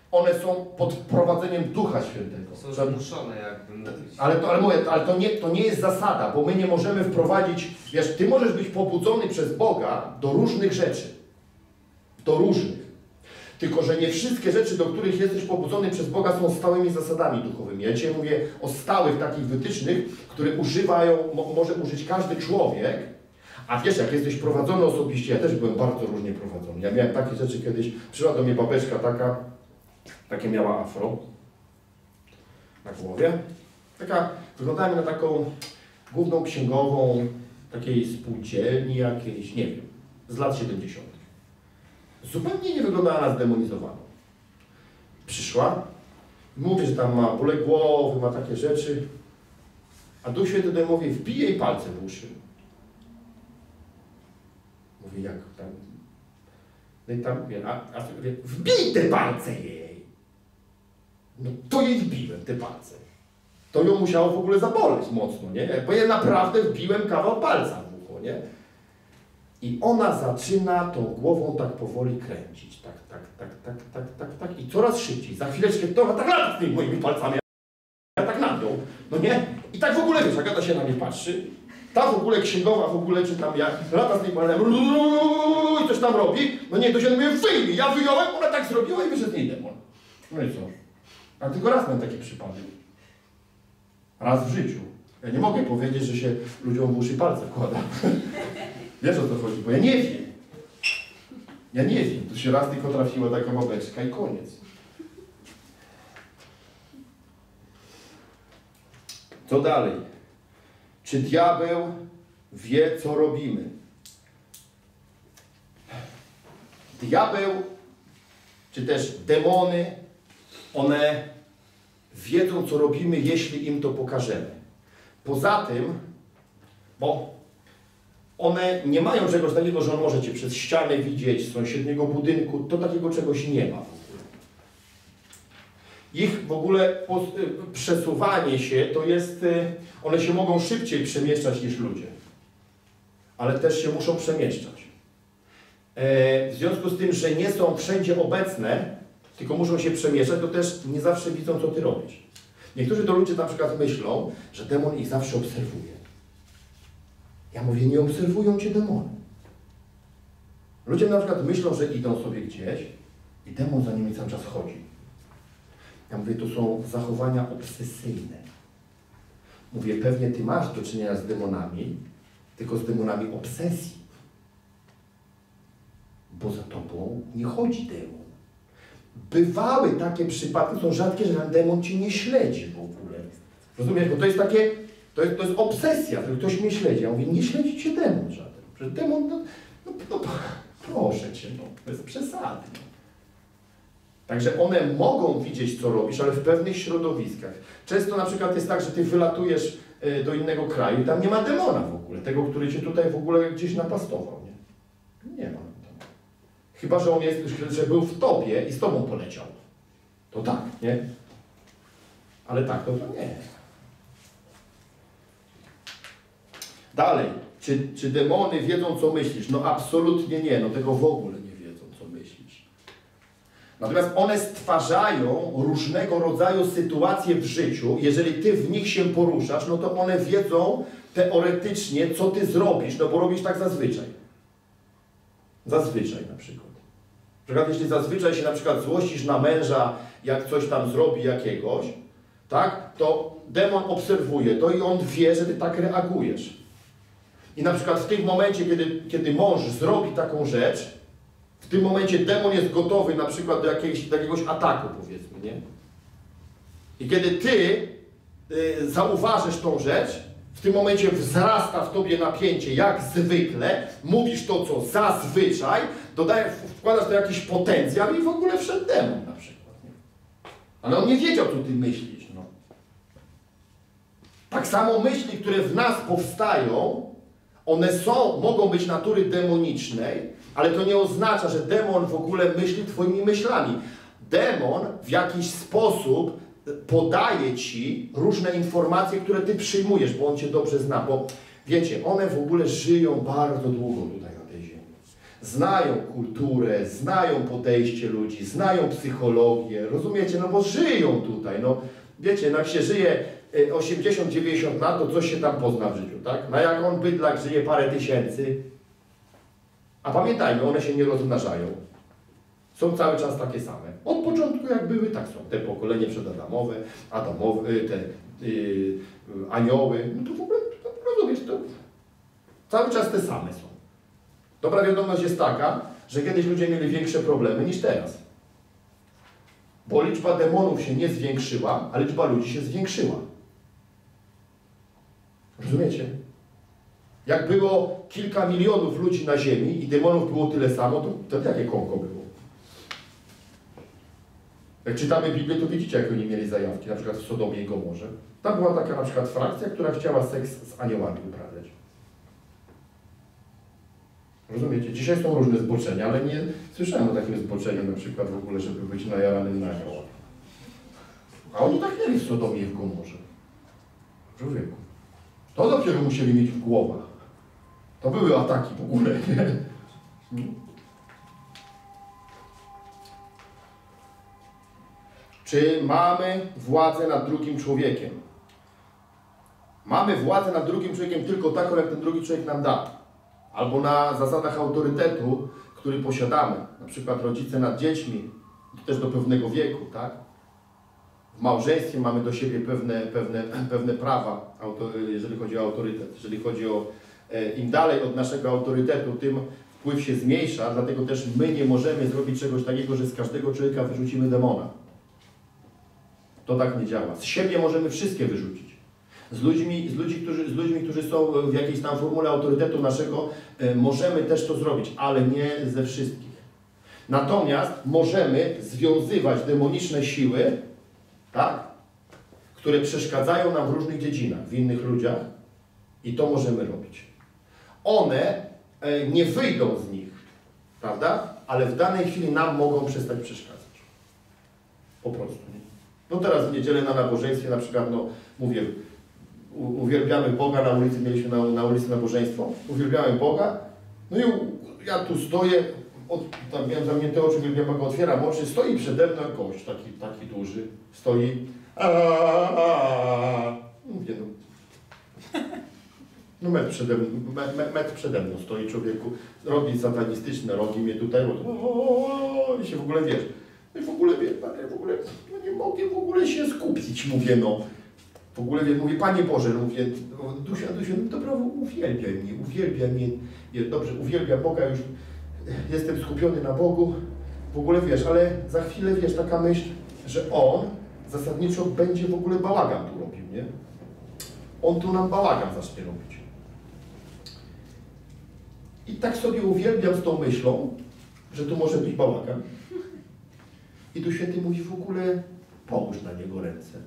one są pod prowadzeniem Ducha Świętego. Są zmuszone jakby mówić. Ale to, ale mówię, ale to nie, to nie jest zasada, bo my nie możemy wprowadzić, wiesz, ty możesz być pobudzony przez Boga do różnych rzeczy. Do różnych. Tylko że nie wszystkie rzeczy, do których jesteś pobudzony przez Boga, są stałymi zasadami duchowymi. Ja dzisiaj mówię o stałych takich wytycznych, które używają, mo, może użyć każdy człowiek. A wiesz, jak jesteś prowadzony osobiście, ja też byłem bardzo różnie prowadzony. Ja miałem takie rzeczy kiedyś, przyszła do mnie babeczka taka, takie miała afro na głowie. Taka, wyglądała mi na taką główną księgową takiej spółdzielni jakiejś, nie wiem, z lat siedemdziesiątych. Zupełnie nie wyglądała na zdemonizowaną. Przyszła, mówi, że tam ma bóle głowy, ma takie rzeczy, a Duch Święty do niej mówi, wbij jej palce w uszy. Mówi, jak tam? No i tam, mówię, a, a mówię, wbij te palce jej! No to jej wbiłem te palce. To ją musiało w ogóle zaboleć mocno, nie? Bo ja naprawdę wbiłem kawał palca w ucho, nie? I ona zaczyna tą głową tak powoli kręcić. Tak, tak, tak, tak, tak, tak, tak. I coraz szybciej. Za chwileczkę to ona tak lata z tymi moimi palcami. Ja tak na nią. No nie? I tak w ogóle, wiesz, Agata się na mnie patrzy. Ta w ogóle księgowa w ogóle, czy tam ja, lata z tymi palcami. I coś tam robi. No nie, to się mówię, wyjmij. Ja wyjąłem, ona tak zrobiła i wyszedł z niej demon. No i co? A tylko raz miałem taki przypadek. Raz w życiu. Ja nie mogę powiedzieć, że się ludziom w uszy palce wkłada. Wiesz, o co chodzi, bo ja nie wiem. Ja nie wiem. Tu się raz tylko trafiła taka babeczka i koniec. Co dalej? Czy diabeł wie, co robimy? Diabeł, czy też demony, one wiedzą, co robimy, jeśli im to pokażemy. Poza tym, bo one nie mają czegoś takiego, że on może cię przez ścianę widzieć z sąsiedniego budynku, to takiego czegoś nie ma w ogóle. Ich w ogóle przesuwanie się to jest, one się mogą szybciej przemieszczać niż ludzie, ale też się muszą przemieszczać. W związku z tym, że nie są wszędzie obecne, tylko muszą się przemieszczać, to też nie zawsze widzą, co ty robisz. Niektórzy to ludzie na przykład myślą, że demon ich zawsze obserwuje. Ja mówię, nie obserwują cię demony. Ludzie na przykład myślą, że idą sobie gdzieś i demon za nimi cały czas chodzi. Ja mówię, to są zachowania obsesyjne. Mówię, pewnie ty masz do czynienia z demonami, tylko z demonami obsesji. Bo za tobą nie chodzi demon. Bywały takie przypadki, są rzadkie, że ten demon cię nie śledzi w ogóle. Rozumiesz? Bo to jest takie, to jest, to jest obsesja, że ktoś mnie śledzi. Ja mówię, nie śledzi cię demon żaden. Że demon, no, no, no proszę cię, no, bez przesady. No. Także one mogą widzieć, co robisz, ale w pewnych środowiskach. Często na przykład jest tak, że ty wylatujesz do innego kraju i tam nie ma demona w ogóle. Tego, który cię tutaj w ogóle gdzieś napastował. Nie, nie ma. Chyba że on jest, że był w tobie i z tobą poleciał. To tak, nie? Ale tak, to, to nie. Dalej. Czy, czy demony wiedzą, co myślisz? No absolutnie nie. No tego w ogóle nie wiedzą, co myślisz. Natomiast one stwarzają różnego rodzaju sytuacje w życiu. Jeżeli ty w nich się poruszasz, no to one wiedzą teoretycznie, co ty zrobisz, no bo robisz tak zazwyczaj. Zazwyczaj na przykład. Na przykład jeśli zazwyczaj się na przykład złościsz na męża, jak coś tam zrobi jakiegoś, tak, to demon obserwuje to i on wie, że ty tak reagujesz. I na przykład w tym momencie, kiedy, kiedy mąż zrobi taką rzecz, w tym momencie demon jest gotowy na przykład do, jakiejś, do jakiegoś ataku, powiedzmy, nie? I kiedy ty y, zauważysz tą rzecz, w tym momencie wzrasta w tobie napięcie, jak zwykle, mówisz to, co zazwyczaj, dodajesz, wkładasz to jakiś potencjał i w ogóle wszedł demon na przykład. Nie? Ale on nie wiedział, co ty myślisz. No. Tak samo myśli, które w nas powstają, one są, mogą być natury demonicznej, ale to nie oznacza, że demon w ogóle myśli twoimi myślami. Demon w jakiś sposób podaje ci różne informacje, które ty przyjmujesz, bo on cię dobrze zna, bo wiecie, one w ogóle żyją bardzo długo tutaj na tej ziemi. znają kulturę, znają podejście ludzi, znają psychologię, rozumiecie? No bo żyją tutaj, no wiecie, no jak się żyje osiemdziesiąt dziewięćdziesiąt lat, to coś się tam pozna w życiu, tak? No jak on bydlak żyje parę tysięcy, a pamiętajmy, one się nie rozmnażają. Są cały czas takie same. Od początku jak były, tak są. Te pokolenie przedadamowe, Adamowe, te yy, anioły, no to w ogóle, to, rozumiesz, to cały czas te same są. Dobra wiadomość jest taka, że kiedyś ludzie mieli większe problemy niż teraz. Bo liczba demonów się nie zwiększyła, a liczba ludzi się zwiększyła. Rozumiecie? Jak było kilka milionów ludzi na ziemi i demonów było tyle samo, to, to jakie kołko było? Jak czytamy Biblię, to widzicie, jak oni mieli zajawki, na przykład w Sodomie i Gomorze. Tam była taka na przykład frakcja, która chciała seks z aniołami uprawiać. Rozumiecie? Dzisiaj są różne zboczenia, ale nie słyszałem o takim zboczeniu na przykład w ogóle, żeby być najaranym na anioła. A oni tak mieli w Sodomie i w Gomorze. Człowieku. To dopiero musieli mieć w głowach. To były ataki w ogóle, nie? Czy mamy władzę nad drugim człowiekiem? Mamy władzę nad drugim człowiekiem tylko taką, jak ten drugi człowiek nam da. Albo na zasadach autorytetu, który posiadamy. Na przykład rodzice nad dziećmi, to też do pewnego wieku, tak? W małżeństwie mamy do siebie pewne, pewne, pewne prawa, jeżeli chodzi o autorytet. Jeżeli chodzi o im dalej od naszego autorytetu, tym wpływ się zmniejsza, dlatego też my nie możemy zrobić czegoś takiego, że z każdego człowieka wyrzucimy demona. To tak nie działa. Z siebie możemy wszystkie wyrzucić. Z ludźmi, z ludzi, którzy, z ludźmi, którzy są w jakiejś tam formule autorytetu naszego, e, możemy też to zrobić, ale nie ze wszystkich. Natomiast możemy związywać demoniczne siły, tak, które przeszkadzają nam w różnych dziedzinach, w innych ludziach, i to możemy robić. One e, nie wyjdą z nich, prawda? Ale w danej chwili nam mogą przestać przeszkadzać. Po prostu. No teraz w niedzielę na nabożeństwie na przykład, no mówię, u, uwielbiamy Boga, na ulicy mieliśmy na, na ulicy nabożeństwo, uwielbiamy Boga, no i u, ja tu stoję, od, tam miałem zamknięte oczy, uwielbiam Boga, otwieram oczy, stoi przede mną gość, taki, taki duży, stoi, aaaa, mówię, no, no metr przede mną, me, metr przede mną stoi człowieku, rogi satanistyczne, rogi mnie tutaj, o, i się w ogóle, wiesz, i w ogóle, wie, w ogóle, no nie mogę w ogóle się skupić, mówię, no. W ogóle, wie, mówię, Panie Boże, no, mówię, Dusia, Dusia, no dobra, uwielbiaj mnie, uwielbiaj mnie, dobrze, uwielbiam Boga, już jestem skupiony na Bogu, w ogóle, wiesz, ale za chwilę, wiesz, taka myśl, że On zasadniczo będzie w ogóle bałagan tu robił, nie? On tu nam bałagan zacznie robić. I tak sobie uwielbiam z tą myślą, że tu może być bałagan. I tu Święty mówi w ogóle, połóż na niego ręce.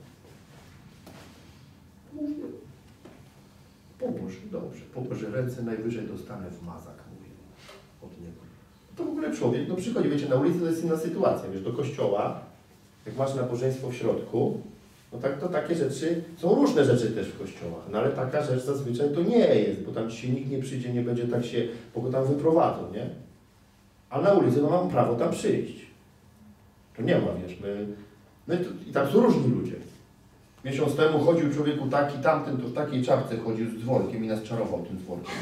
Mówię, połóż, dobrze, położę ręce, najwyżej dostanę w mazak, mówię, od niego. To w ogóle człowiek, no przychodzi, wiecie, na ulicy to jest inna sytuacja, wiesz, do kościoła, jak masz nabożeństwo w środku, no tak to takie rzeczy, są różne rzeczy też w kościołach, no ale taka rzecz zazwyczaj to nie jest, bo tam dzisiaj nikt nie przyjdzie, nie będzie tak się, bo go tam wyprowadzą, nie? A na ulicy no mam prawo tam przyjść. To nie ma, wiesz, my... No i, to, i tam są różni ludzie. Miesiąc temu chodził człowieku taki, tamten to w takiej czapce chodził z dzwonkiem i nas czarował tym dzwonkiem.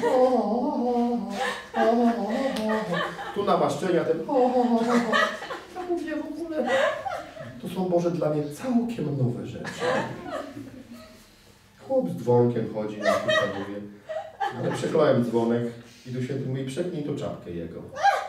Tu namaszczenia, ten... Ja mówię w ogóle... To są Boże dla mnie całkiem nowe rzeczy. Chłop z dzwonkiem chodzi, na przykład mówię. Ale przekląłem dzwonek i tu Święty mówi, przeknij to czapkę jego.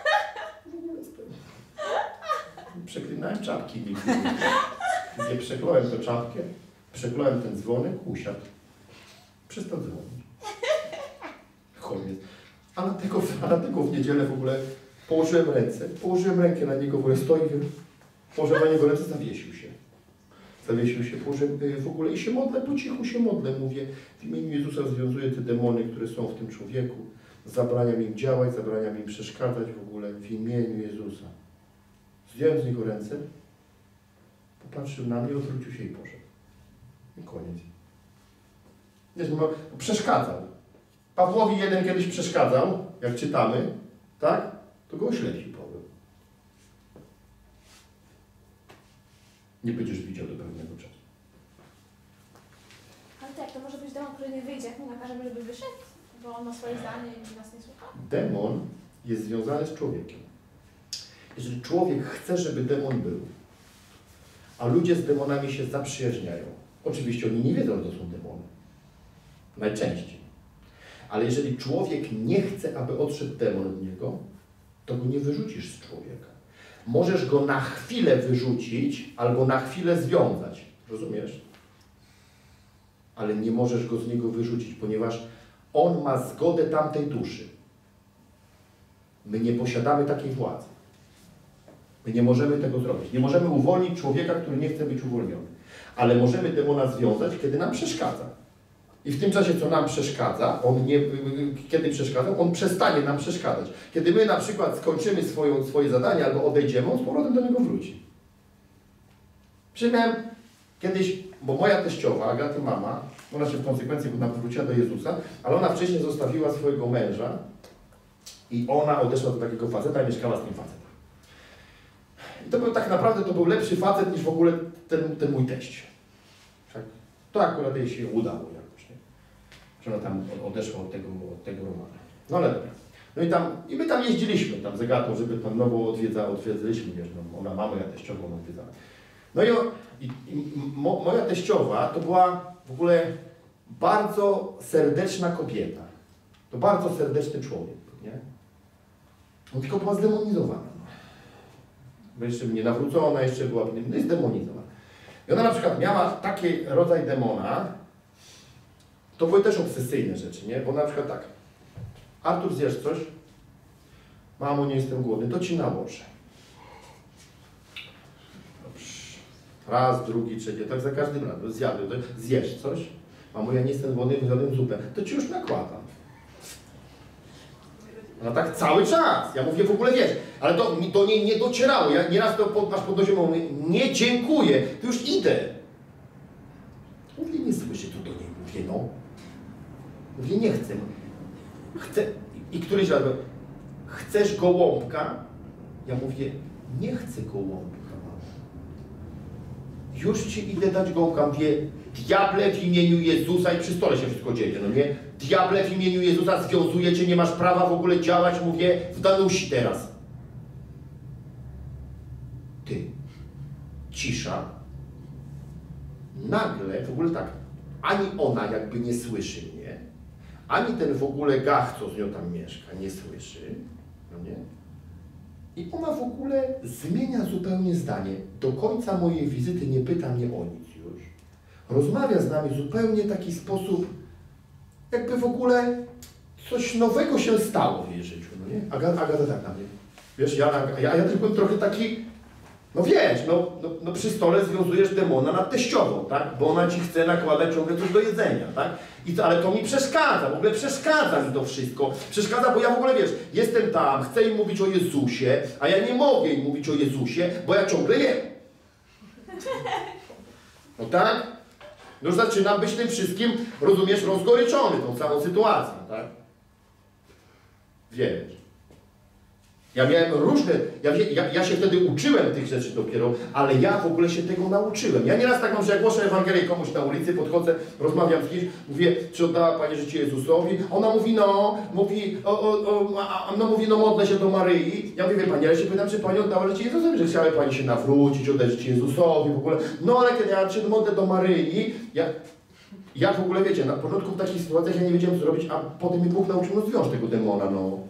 Przeklinałem czapki nigdy. Gdzie przekląłem tę czapkę, przekląłem ten dzwonek, usiadł. Przestał dzwonić. Koniec. A na tego, a na tego w niedzielę w ogóle położyłem ręce, położyłem rękę na niego, w ogóle stoi, położyłem na niego ręce, zawiesił się. Zawiesił się, położyłem w ogóle i się modlę, po cichu się modlę, mówię, w imieniu Jezusa związuję te demony, które są w tym człowieku, zabraniam im działać, zabraniam im przeszkadzać w ogóle, w imieniu Jezusa. Zdjąłem z niego ręce, popatrzył na mnie, odwrócił się i poszedł. I koniec. Wiesz, no, przeszkadzał. Pawłowi jeden kiedyś przeszkadzał, jak czytamy, tak? to go oślepi Paweł. Nie będziesz widział do pewnego czasu. Ale tak, to może być demon, który nie wyjdzie, jak mu nakażemy, żeby wyszedł, bo on ma swoje zdanie i nas nie słucha. Demon jest związany z człowiekiem. Jeżeli człowiek chce, żeby demon był, a ludzie z demonami się zaprzyjaźniają, oczywiście oni nie wiedzą, że to są demony. Najczęściej. Ale jeżeli człowiek nie chce, aby odszedł demon od niego, to go nie wyrzucisz z człowieka. Możesz go na chwilę wyrzucić albo na chwilę związać. Rozumiesz? Ale nie możesz go z niego wyrzucić, ponieważ on ma zgodę tamtej duszy. My nie posiadamy takiej władzy. My nie możemy tego zrobić. Nie możemy uwolnić człowieka, który nie chce być uwolniony. Ale możemy demona związać, kiedy nam przeszkadza. I w tym czasie, co nam przeszkadza, on nie, kiedy przeszkadza, on przestanie nam przeszkadzać. Kiedy my na przykład skończymy swoją, swoje zadanie albo odejdziemy, on z powrotem do niego wróci. Przyjmałem kiedyś, bo moja teściowa, Agaty mama, ona się w konsekwencji nawróciła do Jezusa, ale ona wcześniej zostawiła swojego męża i ona odeszła do takiego faceta i mieszkała z tym facetem. I to był tak naprawdę to był lepszy facet niż w ogóle ten, ten mój teść. Tak? To akurat jej się udało jakoś, nie? Że ona tam odeszła od tego, od tego Romana. No ale dobra. No i tam, i my tam jeździliśmy tam z Agatą, żeby tam nową odwiedza, odwiedzaliśmy, wiesz, no, ona mamy, ja teściową odwiedzała. No i, o, i, i mo, moja teściowa to była w ogóle bardzo serdeczna kobieta. To bardzo serdeczny człowiek, nie? No tylko była zdemonizowana. No. Bo jeszcze nie nawrócona, jeszcze była no, zdemonizowana. I ona na przykład miała taki rodzaj demona, to były też obsesyjne rzeczy, nie? Bo na przykład tak, Artur, zjesz coś? Mamo, nie jestem głodny, to ci nałożę. Raz, drugi, trzeci, tak za każdym razem. Zjadłem, to zjesz coś? Mamo, ja nie jestem głodny, zjadłem zupę. To ci już nakładam. No tak cały czas. Ja mówię w ogóle, wiesz, ale to do niej nie docierało. Ja nieraz to pod, masz podnosiłem, mówię, nie dziękuję, to już idę. Mówię, nie słyszę, co do niej mówię, no. Mówię, nie chcę. Chcę. I któryś raz, chcesz gołąbka? Ja mówię, nie chcę gołąbka. Już ci idę dać gołąbka. Mówię, diable w imieniu Jezusa i przy stole się wszystko dzieje, no nie? Diable w imieniu Jezusa związuje cię, nie masz prawa w ogóle działać, mówię, w Danusi teraz. Ty. Cisza. Nagle, w ogóle tak, ani ona jakby nie słyszy mnie, ani ten w ogóle gach, co z nią tam mieszka, nie słyszy, no nie? I ona w ogóle zmienia zupełnie zdanie. Do końca mojej wizyty nie pyta mnie o nic już. Rozmawia z nami zupełnie w taki sposób, jakby w ogóle coś nowego się stało w jej życiu, no nie? Agata, Agata tak na mnie. Wiesz, ja, ja, ja też byłem trochę taki, no wiesz, no, no, no przy stole związujesz demona nad teściową, tak? Bo ona ci chce nakładać ciągle coś do jedzenia, tak? I to, ale to mi przeszkadza, w ogóle przeszkadza mi to wszystko. Przeszkadza, bo ja w ogóle, wiesz, jestem tam, chcę im mówić o Jezusie, a ja nie mogę im mówić o Jezusie, bo ja ciągle jem. No tak? Już zaczynam być tym wszystkim, rozumiesz, rozgoryczony tą całą sytuacją, tak? Wiesz. Ja miałem różne, ja, ja, ja się wtedy uczyłem tych rzeczy dopiero, ale ja w ogóle się tego nauczyłem. Ja nieraz tak mam, że jak głoszę Ewangelię komuś na ulicy, podchodzę, rozmawiam z kimś, mówię, czy oddała Pani życie Jezusowi? Ona mówi, no, mówi, o, o, o, a ona mówi, no modlę się do Maryi. Ja mówię, wie Pani, ja się pytam, czy Pani oddała życie Jezusowi, że chciałaby Pani się nawrócić, oddać życie Jezusowi w ogóle. No ale kiedy ja się modlę do Maryi, ja, ja w ogóle, wiecie, na początku w takich sytuacjach ja nie wiedziałem, co robić, a potem mi Bóg nauczył, no zwiąż tego demona, no.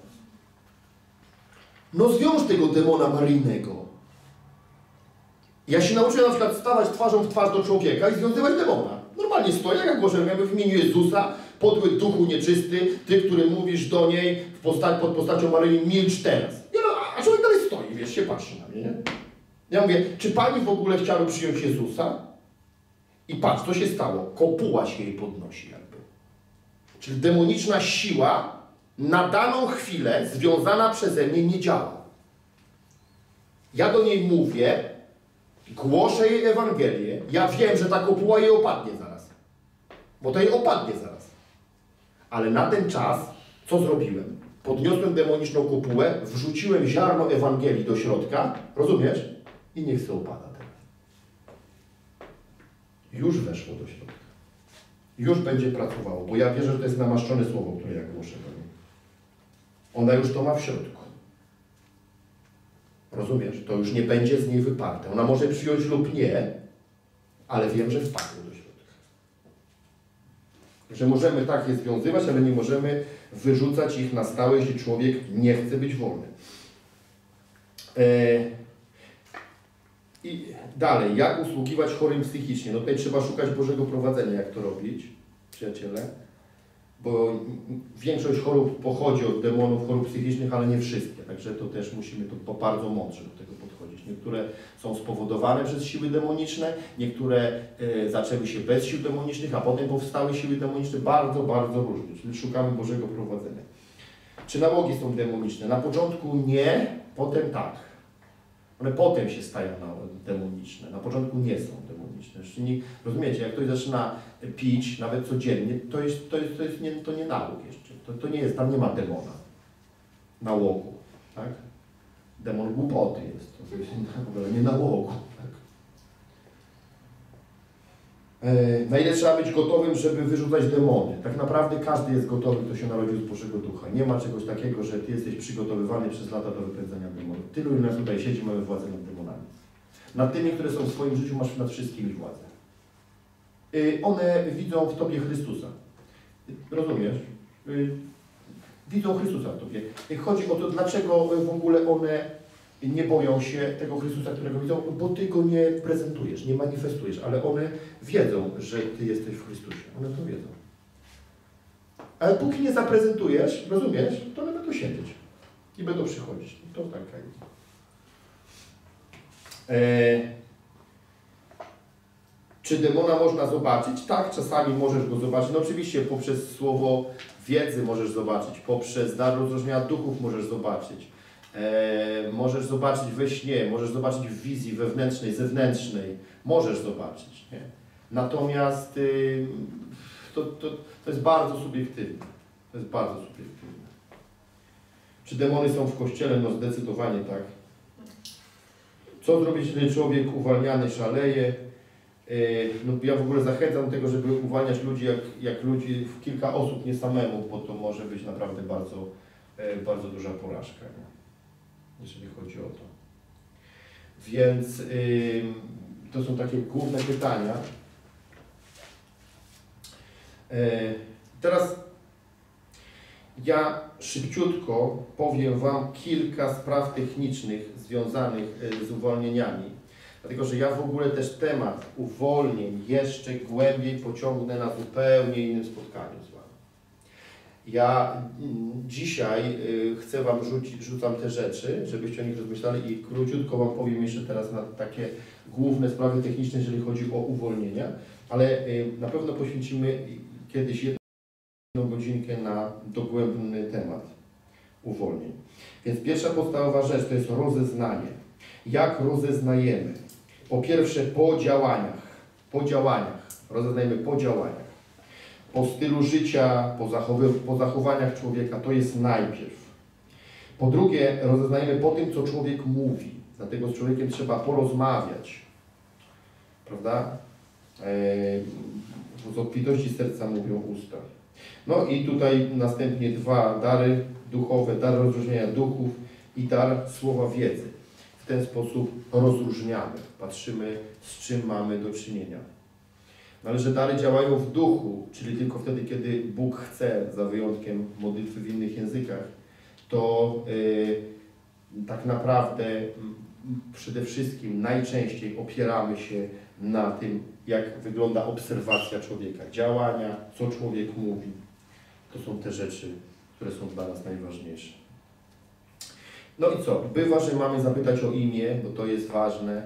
No zwiąż tego demona maryjnego. Ja się nauczyłem na przykład stawać twarzą w twarz do człowieka i związywać demona. Normalnie stoję, jak głoszę w imieniu Jezusa, podły duchu nieczysty, ty, który mówisz do niej w posta pod postacią Maryi, milcz teraz. Ja, no, a człowiek dalej stoi, wiesz, się patrzy na mnie, nie? Ja mówię, czy pani w ogóle chciała przyjąć Jezusa? I patrz, co się stało. Kopuła się jej podnosi jakby. Czyli demoniczna siła na daną chwilę, związana przeze mnie, nie działa. Ja do niej mówię, głoszę jej Ewangelię, ja wiem, że ta kopuła jej opadnie zaraz. Bo to jej opadnie zaraz. Ale na ten czas, co zrobiłem? podniosłem demoniczną kopułę, wrzuciłem ziarno Ewangelii do środka, rozumiesz? I niech się opada teraz. Już weszło do środka. Już będzie pracowało, bo ja wierzę, że to jest namaszczone słowo, które ja głoszę. Ona już to ma w środku. Rozumiesz? To już nie będzie z niej wyparte. Ona może przyjąć lub nie, ale wiem, że wpadło do środka. Że możemy tak je związywać, ale nie możemy wyrzucać ich na stałe, jeśli człowiek nie chce być wolny. Eee, I dalej, jak usługiwać chorym psychicznie? No tutaj trzeba szukać Bożego prowadzenia, jak to robić, przyjaciele. Bo większość chorób pochodzi od demonów, chorób psychicznych, ale nie wszystkie. Także to też musimy to bardzo mądrze do tego podchodzić. Niektóre są spowodowane przez siły demoniczne, niektóre y, zaczęły się bez sił demonicznych, a potem powstały siły demoniczne. Bardzo, bardzo różnie. Czyli szukamy Bożego prowadzenia. Czy nałogi są demoniczne? Na początku nie, potem tak. One potem się stają demoniczne. Na początku nie są demoniczne. Czyli rozumiecie, jak ktoś zaczyna pić, nawet codziennie, to jest, to jest, to jest nie, to nie nałóg jeszcze. To, to nie jest, tam nie ma demona. Nałogu. Tak? Demon głupoty jest. To jest w ogóle nie nałogu. Tak? E, na ile trzeba być gotowym, żeby wyrzucać demony? Tak naprawdę każdy jest gotowy, kto się narodził z Bożego Ducha. Nie ma czegoś takiego, że Ty jesteś przygotowywany przez lata do wypędzania demonów. Tylu, ile nas tutaj siedzi, mamy władzę nad demonami. Nad tymi, które są w swoim życiu, masz nad wszystkimi władzę. Y, one widzą w Tobie Chrystusa. Rozumiesz? Y, widzą Chrystusa w Tobie. Y, chodzi o to, dlaczego w ogóle one nie boją się tego Chrystusa, którego widzą, bo Ty Go nie prezentujesz, nie manifestujesz, ale one wiedzą, że Ty jesteś w Chrystusie. One to wiedzą. Ale póki nie zaprezentujesz, rozumiesz, to one będą siedzieć i będą przychodzić. To taka jest. Eee, czy demona można zobaczyć? Tak, czasami możesz go zobaczyć. No oczywiście poprzez słowo wiedzy możesz zobaczyć, poprzez dar rozróżnienia duchów możesz zobaczyć. Eee, możesz zobaczyć we śnie, możesz zobaczyć w wizji wewnętrznej, zewnętrznej. Możesz zobaczyć. Nie? Natomiast yy, to, to, to jest bardzo subiektywne. To jest bardzo subiektywne. Czy demony są w Kościele? No zdecydowanie tak. Co zrobić, jeżeli człowiek uwalniany szaleje? Yy, no ja w ogóle zachęcam do tego, żeby uwalniać ludzi jak, jak ludzi, w kilka osób, nie samemu, bo to może być naprawdę bardzo, yy, bardzo duża porażka. Nie? Jeżeli chodzi o to. Więc yy, to są takie główne pytania. Yy, teraz ja szybciutko powiem Wam kilka spraw technicznych związanych yy, z uwolnieniami. Dlatego, że ja w ogóle też temat uwolnień jeszcze głębiej pociągnę na zupełnie innym spotkaniu z Wami. Ja dzisiaj y, chcę Wam rzucić, rzucam te rzeczy, żebyście o nich rozmyślali i króciutko Wam powiem jeszcze teraz na takie główne sprawy techniczne, jeżeli chodzi o uwolnienia, ale y, na pewno poświęcimy kiedyś jedną godzinkę na dogłębny temat uwolnień. Więc pierwsza podstawowa rzecz to jest rozeznanie. Jak rozeznajemy? Po pierwsze po działaniach. Po działaniach. Rozeznajemy po działaniach. Po stylu życia, po, zachowy, po zachowaniach człowieka, to jest najpierw. Po drugie, rozeznajemy po tym, co człowiek mówi. Dlatego z człowiekiem trzeba porozmawiać. Prawda? Eee, z obfitości serca mówią usta. No i tutaj następnie dwa dary duchowe, dar rozróżnienia duchów i dar słowa wiedzy. W ten sposób rozróżniamy. Patrzymy, z czym mamy do czynienia. No ale że dary działają w duchu, czyli tylko wtedy, kiedy Bóg chce, za wyjątkiem modlitwy w innych językach, to yy, tak naprawdę yy, przede wszystkim najczęściej opieramy się na tym, jak wygląda obserwacja człowieka, działania, co człowiek mówi. To są te rzeczy, które są dla nas najważniejsze. No i co? Bywa, że mamy zapytać o imię, bo to jest ważne.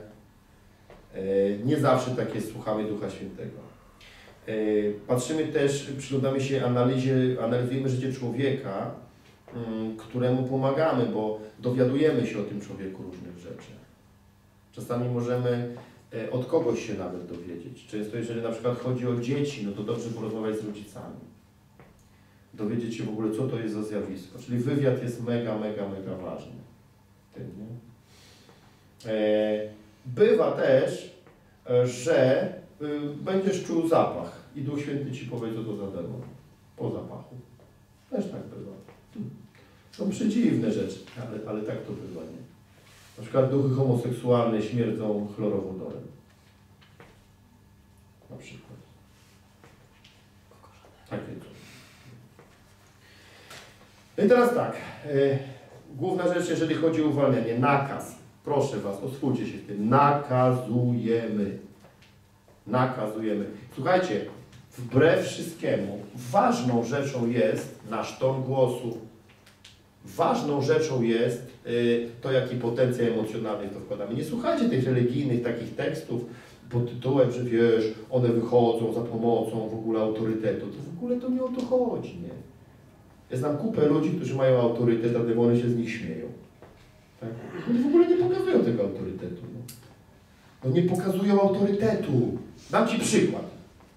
Nie zawsze tak jest, słuchamy Ducha Świętego. Patrzymy też, przyglądamy się analizie, analizujemy życie człowieka, któremu pomagamy, bo dowiadujemy się o tym człowieku różnych rzeczy. Czasami możemy od kogoś się nawet dowiedzieć. Często jeżeli na przykład chodzi o dzieci, no to dobrze porozmawiać z rodzicami. dowiedzieć się w ogóle, co to jest za zjawisko. Czyli wywiad jest mega, mega, mega ważny. Tym, nie? E, bywa też, e, że y, będziesz czuł zapach i Duch Święty ci powie, co to za demon. Po zapachu. Też tak bywa. Są przedziwne rzeczy, ale, ale tak to bywa, nie? Na przykład duchy homoseksualne śmierdzą chlorowodorem. Na przykład. Takie coś. No i teraz tak. E, główna rzecz, jeżeli chodzi o uwalnianie. Nakaz. Proszę Was, oswójcie się z tym. Nakazujemy. Nakazujemy. Słuchajcie, wbrew wszystkiemu, ważną rzeczą jest nasz ton głosu. Ważną rzeczą jest y, to, jaki potencjał emocjonalny w to wkładamy. Nie słuchajcie tych religijnych takich tekstów pod tytułem, że wiesz, one wychodzą za pomocą w ogóle autorytetu. To w ogóle to nie o to chodzi, nie? Ja znam kupę ludzi, którzy mają autorytet, a demony się z nich śmieją. Tak? Oni w ogóle nie pokazują tego autorytetu. No, no nie pokazują autorytetu. Dam Ci przykład.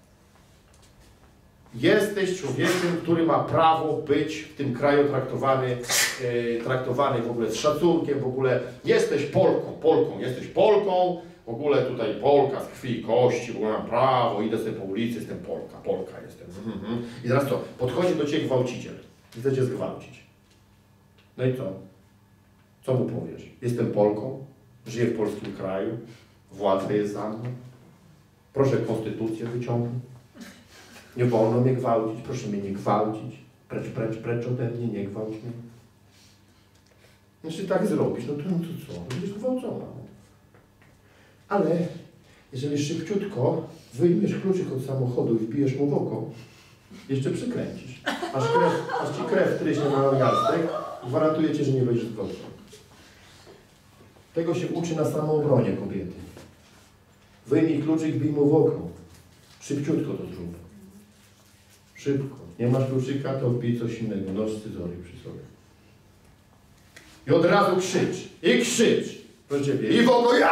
Jesteś człowiekiem, który ma prawo być w tym kraju traktowany, e, traktowany w ogóle z szacunkiem, w ogóle jesteś Polką, Polką, jesteś Polką, w ogóle tutaj Polka z krwi i kości, w ogóle mam prawo, idę sobie po ulicy, jestem Polka, Polka jestem. Mhm. I teraz co? Podchodzi do Ciebie gwałciciel i chce Cię zgwałcić. No i co? Co mu powiesz? Jestem Polką, żyję w polskim kraju, władza jest za mną, proszę konstytucję wyciągnąć. Nie wolno mnie gwałcić, proszę mnie nie gwałcić. Precz, precz, precz ode mnie, nie gwałć mnie. Jeśli tak zrobisz, no to, no to co? Będziesz gwałcona. Ale jeżeli szybciutko wyjmiesz kluczyk od samochodu i wbijesz mu w oko, jeszcze przykręcisz. Aż, krew, aż ci krew tryśnie na miastek, gwarantuję Ci, że nie będziesz gwałcona. Tego się uczy na samoobronie kobiety. Wyjmij kluczyk, wbij mu w oko. Szybciutko to zrób. Szybko. Nie masz kluczyka, to wbij coś innego. Noż scyzoryk przy sobie. I od razu krzycz. I krzycz. Proszę Ciebie. I w oko ja!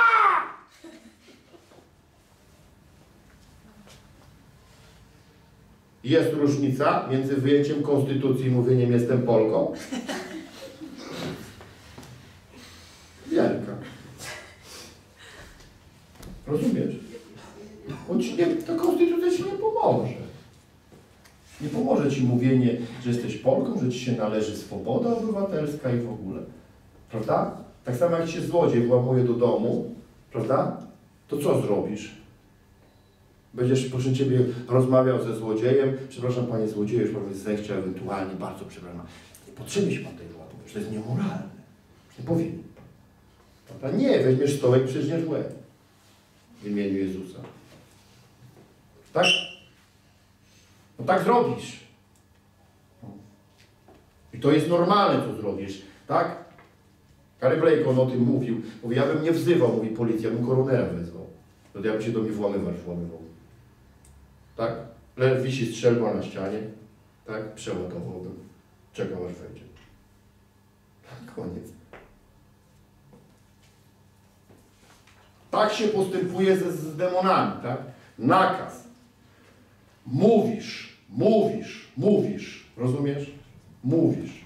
Jest różnica między wyjęciem konstytucji i mówieniem jestem Polką? Wielka. Rozumiesz? On ci nie, ta konstytucja Ci nie pomoże. Nie pomoże Ci mówienie, że jesteś Polką, że Ci się należy swoboda obywatelska i w ogóle. Prawda? Tak samo jak się złodziej włamuje do domu, prawda? To co zrobisz? Będziesz, proszę Ciebie, rozmawiał ze złodziejem. Przepraszam, Panie złodzieju, już Pan zechciał ewentualnie, bardzo przepraszam. Nie potrzebuje się Pan tej władzy, bo to jest niemoralne. Nie powinien Pan. Prawda? Nie, weźmiesz stołek i przyżniesz łeb. W imieniu Jezusa. Tak? No tak zrobisz. I to jest normalne, co zrobisz. Tak? Gary Blake on o tym mówił. Mówi, ja bym nie wzywał, mówi policja, bym koronera wezwał. To ja bym się do mnie włamywać włamywał. Tak? Le wisi strzelba na ścianie. Tak? Przeładowałbym. Czekał aż wejdzie. Koniec. Tak się postępuje ze, z demonami, tak? Nakaz. Mówisz, mówisz, mówisz. Rozumiesz? Mówisz.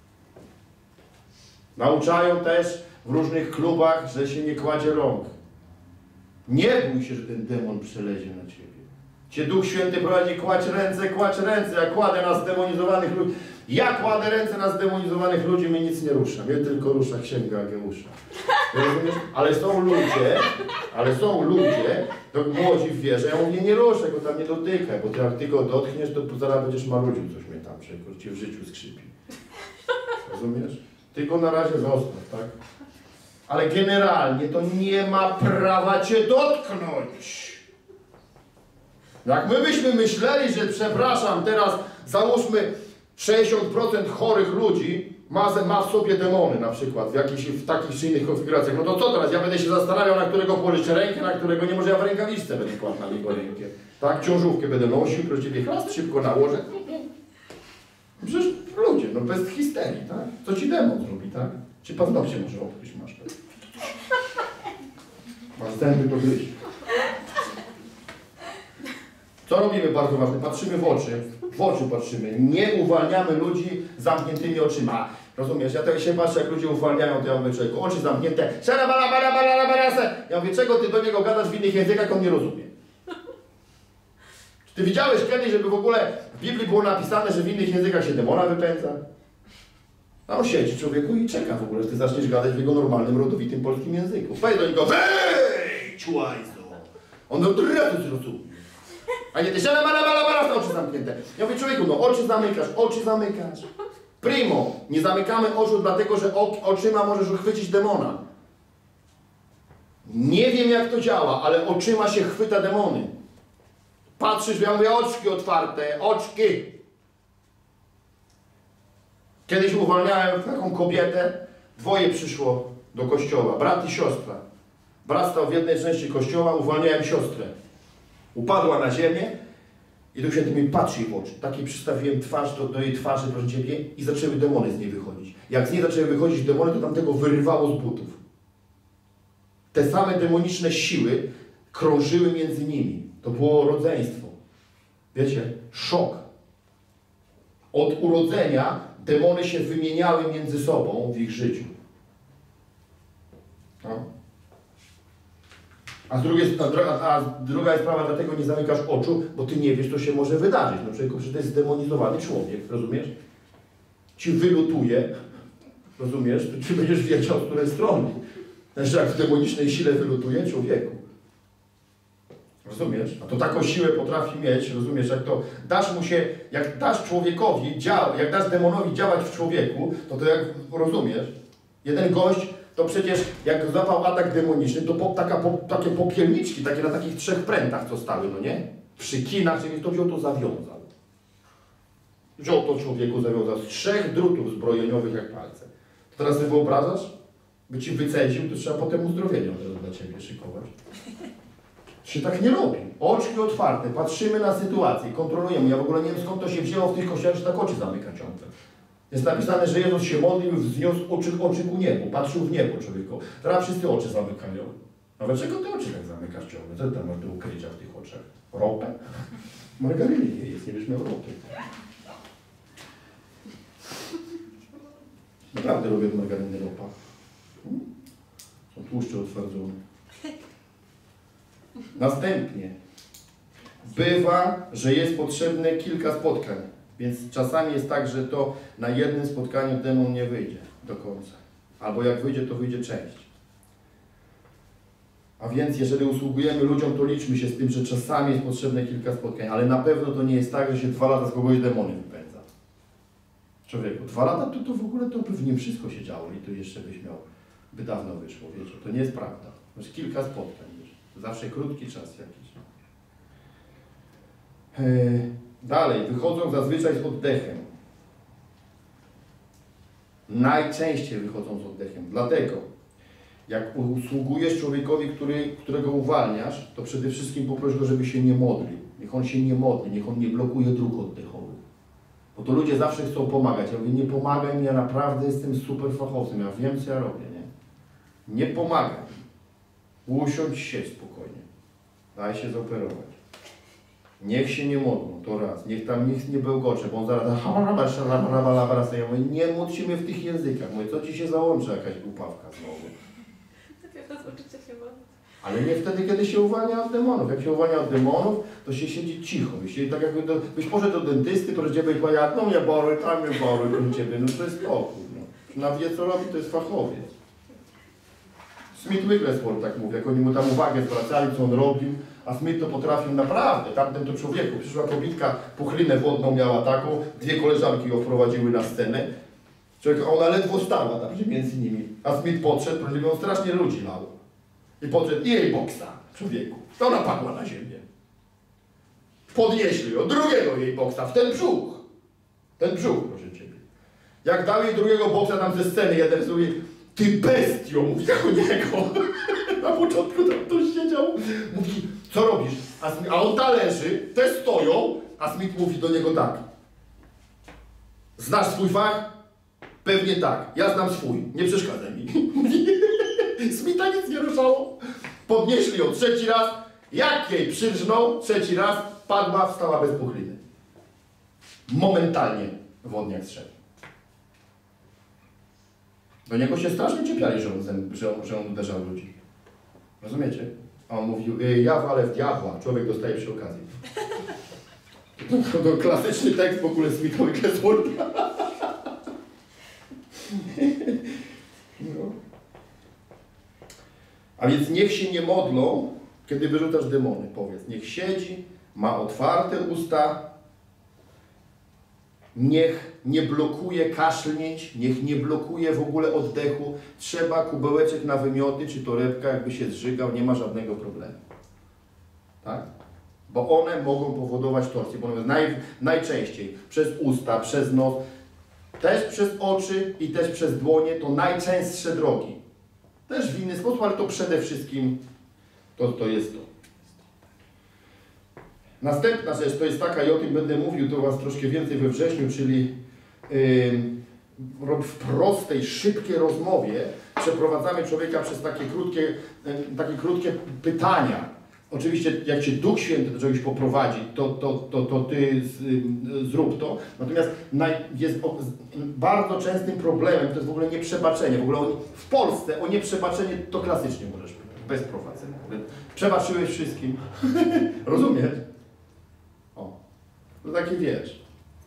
Nauczają też w różnych klubach, że się nie kładzie rąk. Nie bój się, że ten demon przelezie na Ciebie. Cię Duch Święty prowadzi, kładź ręce, kładź ręce. Ja kładę na zdemonizowanych ludzi. Ja kładę ręce na zdemonizowanych ludzi, mnie nic nie rusza. Mnie tylko rusza księga Ageusza. Rozumiesz? Ale są ludzie, ale są ludzie, to młodzi w wierze, ja mówię, nie ruszaj, go tam nie dotykaj, bo ty jak ty go dotkniesz, to zaraz będziesz marudził coś mnie tam, że cię w życiu skrzypi. Rozumiesz? Ty go na razie zostaw, tak? Ale generalnie to nie ma prawa cię dotknąć. Jak my byśmy myśleli, że przepraszam, teraz załóżmy sześćdziesiąt procent chorych ludzi ma, ma w sobie demony na przykład, w jakichś w takich czy innych konfiguracjach, no to co teraz? Ja będę się zastanawiał, na którego pożyczę rękę, na którego nie, może ja w rękawiczce będę kładł na niego rękę. Tak? Ciążówkę będę nosił, proszę Ciebie chlast szybko nałożę. Przecież ludzie, no bez histerii, tak? Co Ci demon zrobi, tak? Ci paznokcie może obgryźć masz. Tak? Masz zęby do gryźć. Co robimy bardzo ważne? Patrzymy w oczy. W oczy patrzymy. Nie uwalniamy ludzi zamkniętymi oczyma. Rozumiesz? Ja tak się patrzę, jak ludzie uwalniają, to ja mówię człowieku, oczy zamknięte. Ja mówię, czego ty do niego gadasz w innych językach, on nie rozumie. Czy ty widziałeś kiedyś, żeby w ogóle w Biblii było napisane, że w innych językach się demona wypędza? A on siedzi człowieku i czeka w ogóle, że ty zaczniesz gadać w jego normalnym, rodowitym polskim języku. Powiedz do niego, wejdź, łajzo! On od razu zrozumie. A nie ty, że bala, bala, bala, oczy zamknięte. Ja mówię, człowieku, no oczy zamykasz, oczy zamykasz. Primo, nie zamykamy oczu dlatego, że oczyma możesz uchwycić demona. Nie wiem, jak to działa, ale oczyma się chwyta demony. Patrzysz, ja mówię, oczki otwarte, oczki. Kiedyś uwalniałem taką kobietę, dwoje przyszło do kościoła, brat i siostra. Brat stał w jednej części kościoła, uwalniałem siostrę. Upadła na ziemię i Duch Święty mi patrzy w oczy. Takiej przystawiłem twarz do, do jej twarzy, proszę Ciebie, i zaczęły demony z niej wychodzić. Jak z niej zaczęły wychodzić demony, to tamtego wyrywało z butów. Te same demoniczne siły krążyły między nimi. To było rodzeństwo. Wiecie, szok. Od urodzenia demony się wymieniały między sobą w ich życiu. No. A, z drugiej, a, druga, a druga jest sprawa, dlatego nie zamykasz oczu, bo ty nie wiesz, co się może wydarzyć. No człowieku, że to jest zdemonizowany człowiek, rozumiesz? Ci wylutuje, rozumiesz? To czy będziesz wiedział, z której strony. Znaczy, jak w demonicznej sile wylutuje człowieku. Rozumiesz? A to taką siłę potrafi mieć, rozumiesz, jak to dasz mu się, jak dasz człowiekowi działać, jak dasz demonowi działać w człowieku, to to jak, rozumiesz? Jeden gość, to przecież jak złapał atak demoniczny, to po, taka, po, takie popielniczki, takie na takich trzech prętach, co stały, no nie? Przy kinach, czyli to wziął, to zawiązał. Wziął to człowieku, zawiązał z trzech drutów zbrojeniowych jak palce. To teraz sobie wyobrażasz? By ci wycedził, to trzeba potem uzdrowienie teraz dla ciebie szykować. Się tak nie robi. Oczki otwarte, patrzymy na sytuację, kontrolujemy. Ja w ogóle nie wiem, skąd to się wzięło w tych kościołach, że tak oczy zamyka ciągle. Jest napisane, że Jezus się modlił, wzniósł oczy, oczy ku niebu, patrzył w niebo człowieku. Teraz wszyscy oczy zamykają. A dlaczego ty oczy tak zamykasz ciągle? Co tam masz do ukrycia w tych oczach? Ropę? Margaryny nie jest, nie wiesz, miał ropy. Naprawdę robię margaryny ropa. Hmm? Są tłuszcze utwardzone. Następnie. Bywa, że jest potrzebne kilka spotkań. Więc czasami jest tak, że to na jednym spotkaniu demon nie wyjdzie do końca. Albo jak wyjdzie, to wyjdzie część. A więc jeżeli usługujemy ludziom, to liczmy się z tym, że czasami jest potrzebne kilka spotkań. Ale na pewno to nie jest tak, że się dwa lata z kogoś demony wypędza. Człowieku, dwa lata to, to w ogóle to by w nim wszystko się działo i to jeszcze byś miał, by dawno wyszło, wiecie. To nie jest prawda. To jest kilka spotkań, wiesz. To zawsze krótki czas jakiś. Yy. Dalej, wychodzą zazwyczaj z oddechem. Najczęściej wychodzą z oddechem. Dlatego, jak usługujesz człowiekowi, który, którego uwalniasz, to przede wszystkim poproś go, żeby się nie modlił. Niech on się nie modli, niech on nie blokuje dróg oddechowych. Bo to ludzie zawsze chcą pomagać. Ja mówię, nie pomagaj mi, ja naprawdę jestem super fachowcem, ja wiem, co ja robię, nie? Nie pomagaj. Usiądź się spokojnie. Daj się zoperować. Niech się nie modlą, to raz. Niech tam nikt nie bełkocze, bo on zaraz ja mówię, nie módl się mnie w tych językach. Mówię, co ci się załączy jakaś głupawka znowu. Dopiero uczycie się modlić. Ale nie wtedy, kiedy się uwalnia od demonów. Jak się uwalnia od demonów, to się siedzi cicho. Jeśli tak jakby do, byś poszedł do dentysty, proszę ciebie, i powiedział, no mnie bory, tam mnie bory, proszę ciebie, no to jest spokój. No. Na wie co robi, to jest fachowiec. Smith Wigglesworth tak mówi, jak oni mu tam uwagę zwracali, co on robił, a Smith to potrafił naprawdę, tamten to człowieku. Przyszła kobietka, puchlinę wodną miała taką, dwie koleżanki ją wprowadziły na scenę. Człowiek, a ona ledwo stała tam między nimi. A Smith podszedł, żeby ją strasznie ludzi lał. I podszedł i jej boksa, człowieku. To ona padła na ziemię. Podnieśli ją, drugiego jej boksa, w ten brzuch. Ten brzuch, proszę ciebie. Jak dał jej drugiego boksa tam ze sceny, jeden mówi, ty bestio, mówi do niego. Na początku tam ktoś siedział, mówi, co robisz? A, Smith, a on ta leży, te stoją, a Smith mówi do niego tak. Znasz swój fach? Pewnie tak. Ja znam swój. Nie przeszkadzaj mi. Smitha nic nie ruszało. Podnieśli ją trzeci raz Jak jej przyrżnął trzeci raz, padła, wstała bez pochliny. Momentalnie wodniak zszedł. Do niego się strasznie czepiali, że on, zem- że on, że on uderzał ludzi. Rozumiecie? A on mówił, y, ja walę w diabła, człowiek dostaje przy okazji. To, to, to klasyczny tekst w ogóle z Michaela Kesworta. No. A więc niech się nie modlą, kiedy wyrzucasz demony. Powiedz, niech siedzi, ma otwarte usta, niech nie blokuje kaszlnięć, niech nie blokuje w ogóle oddechu. Trzeba kubełeczek na wymioty czy torebka, jakby się zżygał, nie ma żadnego problemu. Tak? Bo one mogą powodować torsję. Bo one naj, najczęściej przez usta, przez nos, też przez oczy i też przez dłonie to najczęstsze drogi. Też w inny sposób, ale to przede wszystkim to, to jest to. Następna rzecz to jest taka, i o tym będę mówił do Was troszkę więcej we wrześniu, czyli yy, w prostej, szybkiej rozmowie przeprowadzamy człowieka przez takie krótkie, yy, takie krótkie pytania. Oczywiście jak Cię Duch Święty do czegoś poprowadzi, to, to, to, to Ty z, yy, zrób to. Natomiast naj, jest o, z, bardzo częstym problemem to jest w ogóle nieprzebaczenie. W ogóle o, w Polsce o nieprzebaczenie to klasycznie możesz pytać, bez prowadzenia. Przebaczyłeś wszystkim. Rozumiesz? O, to takie wiesz.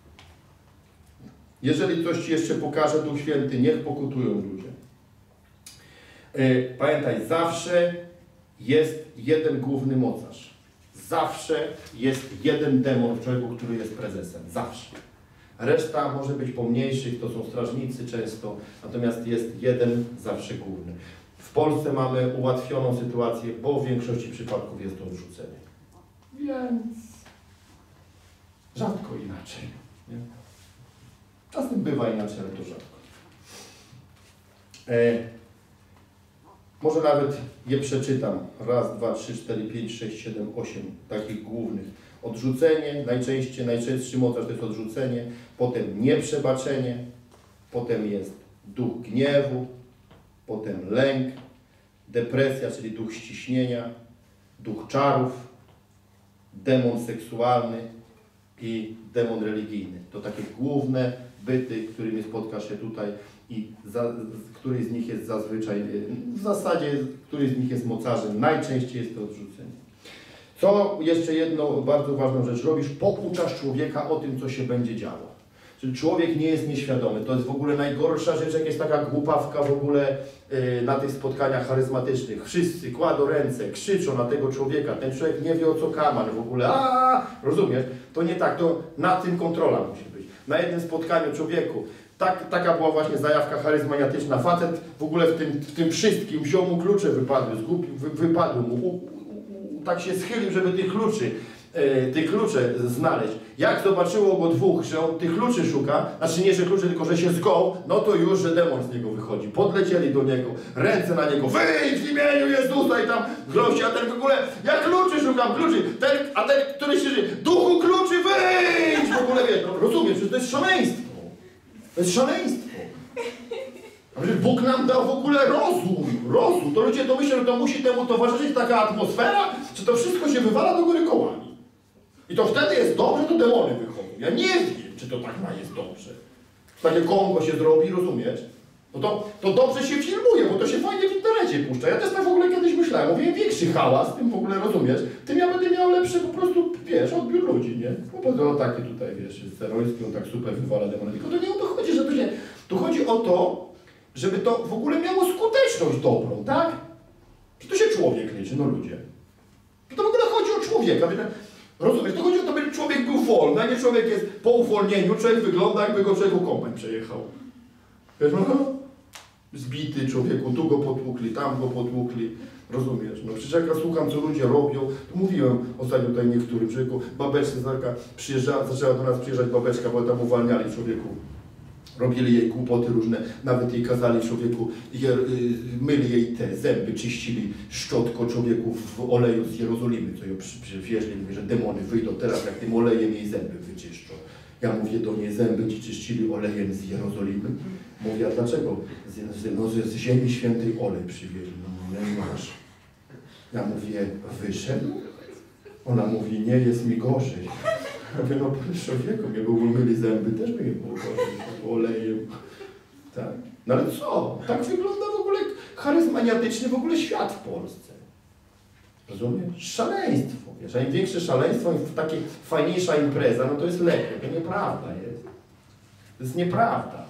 Jeżeli coś Ci jeszcze pokaże Duch Święty, niech pokutują ludzie. Yy, pamiętaj, zawsze jest jeden główny mocarz. Zawsze jest jeden demon w człowieku, który jest prezesem. Zawsze. Reszta może być pomniejszych, to są strażnicy często, natomiast jest jeden zawsze główny. W Polsce mamy ułatwioną sytuację, bo w większości przypadków jest to odrzucenie. Więc rzadko inaczej. Nie? Czasem bywa inaczej, ale to rzadko. E, może nawet je przeczytam. Raz, dwa, trzy, cztery, pięć, sześć, siedem, osiem takich głównych. Odrzucenie, najczęściej, najczęstszy mocarz to jest odrzucenie, potem nieprzebaczenie, potem jest duch gniewu, potem lęk, depresja, czyli duch ściśnienia, duch czarów, demon seksualny i demon religijny. To takie główne byty, którymi spotkasz się tutaj i za, któryś z nich jest zazwyczaj, w zasadzie któryś z nich jest mocarzem, najczęściej jest to odrzucenie. Co jeszcze jedną bardzo ważną rzecz robisz? Pouczasz człowieka o tym, co się będzie działo. Czyli człowiek nie jest nieświadomy. To jest w ogóle najgorsza rzecz, jak jest taka głupawka w ogóle yy, na tych spotkaniach charyzmatycznych. Wszyscy kładą ręce, krzyczą na tego człowieka. Ten człowiek nie wie o co kaman w ogóle. A, rozumiesz? To nie tak. To na tym kontrola musi być. Na jednym spotkaniu człowieku. Tak, taka była właśnie zajawka charyzmatyczna. Facet w ogóle w tym, w tym wszystkim wziął mu klucze, wypadły, zgubił, wy, wypadły mu. U, u, u, tak się schylił, żeby tych kluczy, e, tych klucze znaleźć. Jak zobaczyło go dwóch, że on tych kluczy szuka, znaczy nie, że kluczy, tylko że się zgoł, no to już, że demon z niego wychodzi. Podlecieli do niego, ręce na niego, wyjdź w imieniu Jezusa i tam grozi, a ten w ogóle, ja kluczy szukam, kluczy, ten, a ten, który się żyje, duchu kluczy, wyjdź! W ogóle wie, no, rozumiesz, że to jest szaleństwo. To jest szaleństwo. A że Bóg nam dał w ogóle rozum, rozum. To ludzie to myślą, że to musi temu towarzyszyć taka atmosfera, że to wszystko się wywala do góry kołami. I to wtedy jest dobrze, to demony wychodzą. Ja nie wiem, czy to tak ma jest dobrze. Takie Kongo się zrobi, rozumiesz? No to, to dobrze się filmuje, bo to się fajnie w internecie puszcza. Ja też tak w ogóle kiedyś myślałem, mówię, im większy hałas, tym w ogóle rozumiesz, tym ja będę miał lepszy po prostu, wiesz, odbiór ludzi, nie? No bo to takie tutaj, wiesz, jest steroński, on tak super wywala demony. Tylko to nie o to chodzi, że to się... Tu chodzi o to, żeby to w ogóle miało skuteczność dobrą, tak? Że to się człowiek liczy, no ludzie. To w ogóle chodzi o człowieka. Rozumiesz, to chodzi o to, by człowiek był wolny, a nie człowiek jest po uwolnieniu, człowiek wygląda, jakby go człowieku kombajn przejechał. Wiesz, no? Zbity człowieku, tu go potłukli, tam go potłukli. Rozumiesz? No przecież jak ja słucham, co ludzie robią, to mówiłem ostatnio tutaj niektórym człowieku, babeczce przyjeżdża, zaczęła do nas przyjeżdżać babeczka, bo tam uwalniali człowieku. Robili jej głupoty różne, nawet jej kazali człowieku, je, y, myli jej te zęby, czyścili szczotko człowieku w oleju z Jerozolimy, co ją przy, przywieźli, mówi, że demony wyjdą teraz, jak tym olejem jej zęby wyczyszczą. Ja mówię do niej, zęby ci czyścili olejem z Jerozolimy. Mówię, a dlaczego? Z, z, no, z ziemi świętej olej przywieźli. No nie masz. Ja mówię, wyszedł? Ona mówi, nie jest mi gorzej. Ja mówię, no panie człowieku, mnie by umyli zęby, też by nie było gorzej, było olejem. Tak? No ale co? Tak wygląda w ogóle charyzmaniatyczny w ogóle świat w Polsce. Rozumiesz? Szaleństwo, wiesz, a im większe szaleństwo, im takie fajniejsza impreza, no to jest lepiej. To nieprawda jest. To jest nieprawda.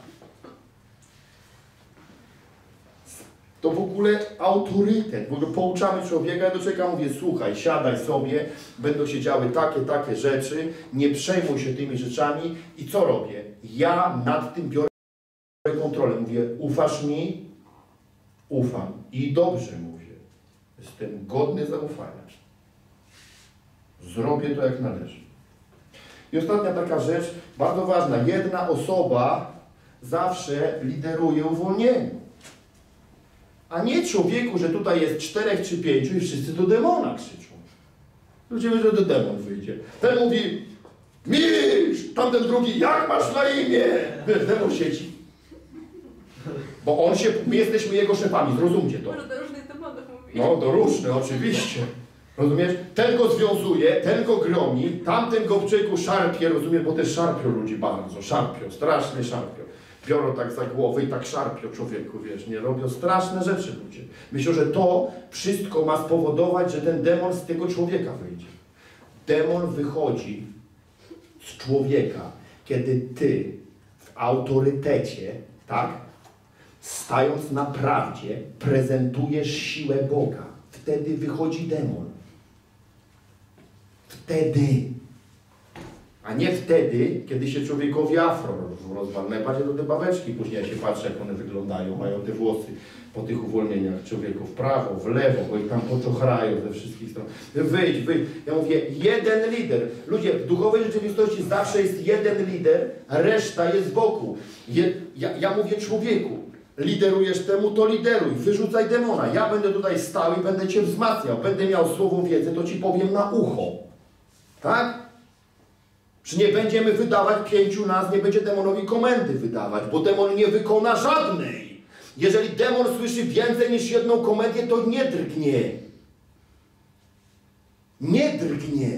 To w ogóle autorytet, w ogóle pouczamy człowieka, ja do człowieka mówię, słuchaj, siadaj sobie, będą się działy takie, takie rzeczy, nie przejmuj się tymi rzeczami i co robię? Ja nad tym biorę kontrolę, mówię, ufasz mi? Ufam. I dobrze mówię. Jestem godny zaufania. Zrobię to jak należy. I ostatnia taka rzecz, bardzo ważna. Jedna osoba zawsze lideruje uwolnienie. A nie człowieku, że tutaj jest czterech czy pięciu i wszyscy do demona krzyczą. Ludzie mówią, że do demon wyjdzie. Ten mówi, mistrz, tamten drugi, jak masz na imię? Wiesz, demon siedzi. Bo on się, my jesteśmy jego szefami, zrozumcie to. Może do różnych tematów mówi. No, do różnych, oczywiście. Rozumiesz? Ten go związuje, ten go gromi, tamten go w człowieku szarpie, rozumiesz? Bo też szarpią ludzi bardzo, szarpią, strasznie szarpią. Biorą tak za głowę i tak szarpią człowieku, wiesz, nie? Robią straszne rzeczy ludzie. Myślą, że to wszystko ma spowodować, że ten demon z tego człowieka wyjdzie. Demon wychodzi z człowieka, kiedy ty w autorytecie, tak? Stając na prawdzie, prezentujesz siłę Boga. Wtedy wychodzi demon. Wtedy. A nie wtedy, kiedy się człowiekowi afro rozwala. Najbardziej do te babeczki. Później ja się patrzę, jak one wyglądają. Mają te włosy po tych uwolnieniach człowieku w prawo, w lewo, bo ich tam poczochrają ze wszystkich stron. Wyjdź, wyjdź. Ja mówię, jeden lider. Ludzie, w duchowej rzeczywistości zawsze jest jeden lider, reszta jest wokół. Je, ja, ja mówię człowieku, liderujesz temu, to lideruj. Wyrzucaj demona. Ja będę tutaj stał i będę cię wzmacniał. Będę miał słowo wiedzy, to ci powiem na ucho. Tak? Czy nie będziemy wydawać pięciu nas, nie będzie demonowi komendy wydawać, bo demon nie wykona żadnej. Jeżeli demon słyszy więcej niż jedną komendę, to nie drgnie. Nie drgnie.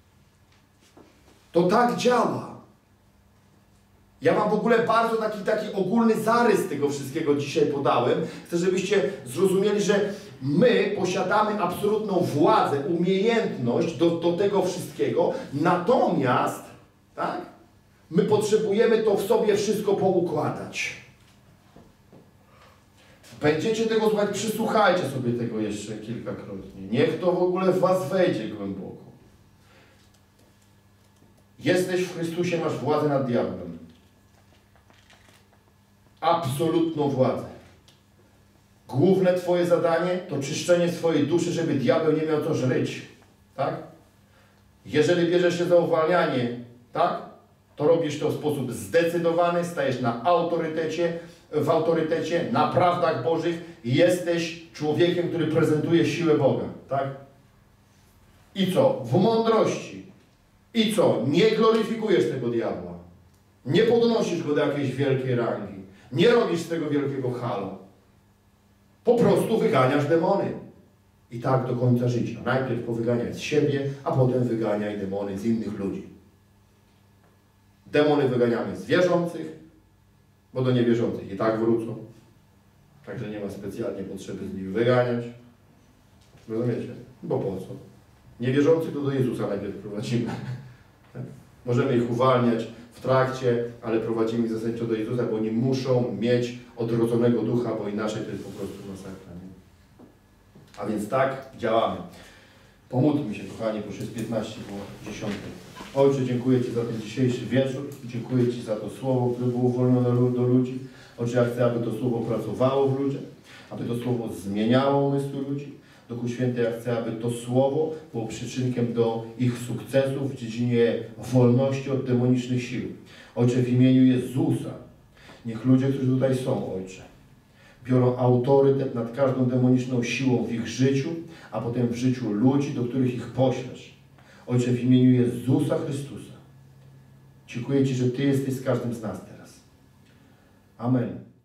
To tak działa. Ja wam w ogóle bardzo taki, taki ogólny zarys tego wszystkiego dzisiaj podałem. Chcę, żebyście zrozumieli, że my posiadamy absolutną władzę, umiejętność do, do tego wszystkiego, natomiast tak, my potrzebujemy to w sobie wszystko poukładać. Będziecie tego słuchać, przysłuchajcie sobie tego jeszcze kilkakrotnie. Niech to w ogóle w was wejdzie głęboko. Jesteś w Chrystusie, masz władzę nad diabłem. Absolutną władzę. Główne twoje zadanie to czyszczenie swojej duszy, żeby diabeł nie miał co żryć. Tak? Jeżeli bierzesz się za uwalnianie, tak? To robisz to w sposób zdecydowany, stajesz na autorytecie, w autorytecie, na prawdach Bożych i jesteś człowiekiem, który prezentuje siłę Boga. Tak? I co? W mądrości. I co? Nie gloryfikujesz tego diabła. Nie podnosisz go do jakiejś wielkiej rangi. Nie robisz z tego wielkiego halo. Po prostu wyganiasz demony. I tak do końca życia. Najpierw powyganiaj z siebie, a potem wyganiaj demony z innych ludzi. Demony wyganiamy z wierzących, bo do niewierzących i tak wrócą. Także nie ma specjalnie potrzeby z nich wyganiać. Rozumiecie? Bo po co? Niewierzących to do Jezusa najpierw prowadzimy. Tak? Możemy ich uwalniać w trakcie, ale prowadzimy ich zasadniczo do Jezusa, bo oni muszą mieć odrodzonego ducha, bo inaczej to jest po prostu masakra. Nie? A więc tak działamy. Pomódlmy się, kochani, bo już jest piętnaście po dziesiątej. Ojcze, dziękuję Ci za ten dzisiejszy wieczór. Dziękuję Ci za to słowo, które było wolne do ludzi. Ojcze, ja chcę, aby to słowo pracowało w ludziach, aby to słowo zmieniało umysły ludzi. Duchu Święty, ja chcę, aby to słowo było przyczynkiem do ich sukcesów w dziedzinie wolności od demonicznych sił. Ojcze, w imieniu Jezusa, niech ludzie, którzy tutaj są, Ojcze, biorą autorytet nad każdą demoniczną siłą w ich życiu, a potem w życiu ludzi, do których ich poślesz. Ojcze, w imieniu Jezusa Chrystusa, dziękuję Ci, że Ty jesteś z każdym z nas teraz. Amen.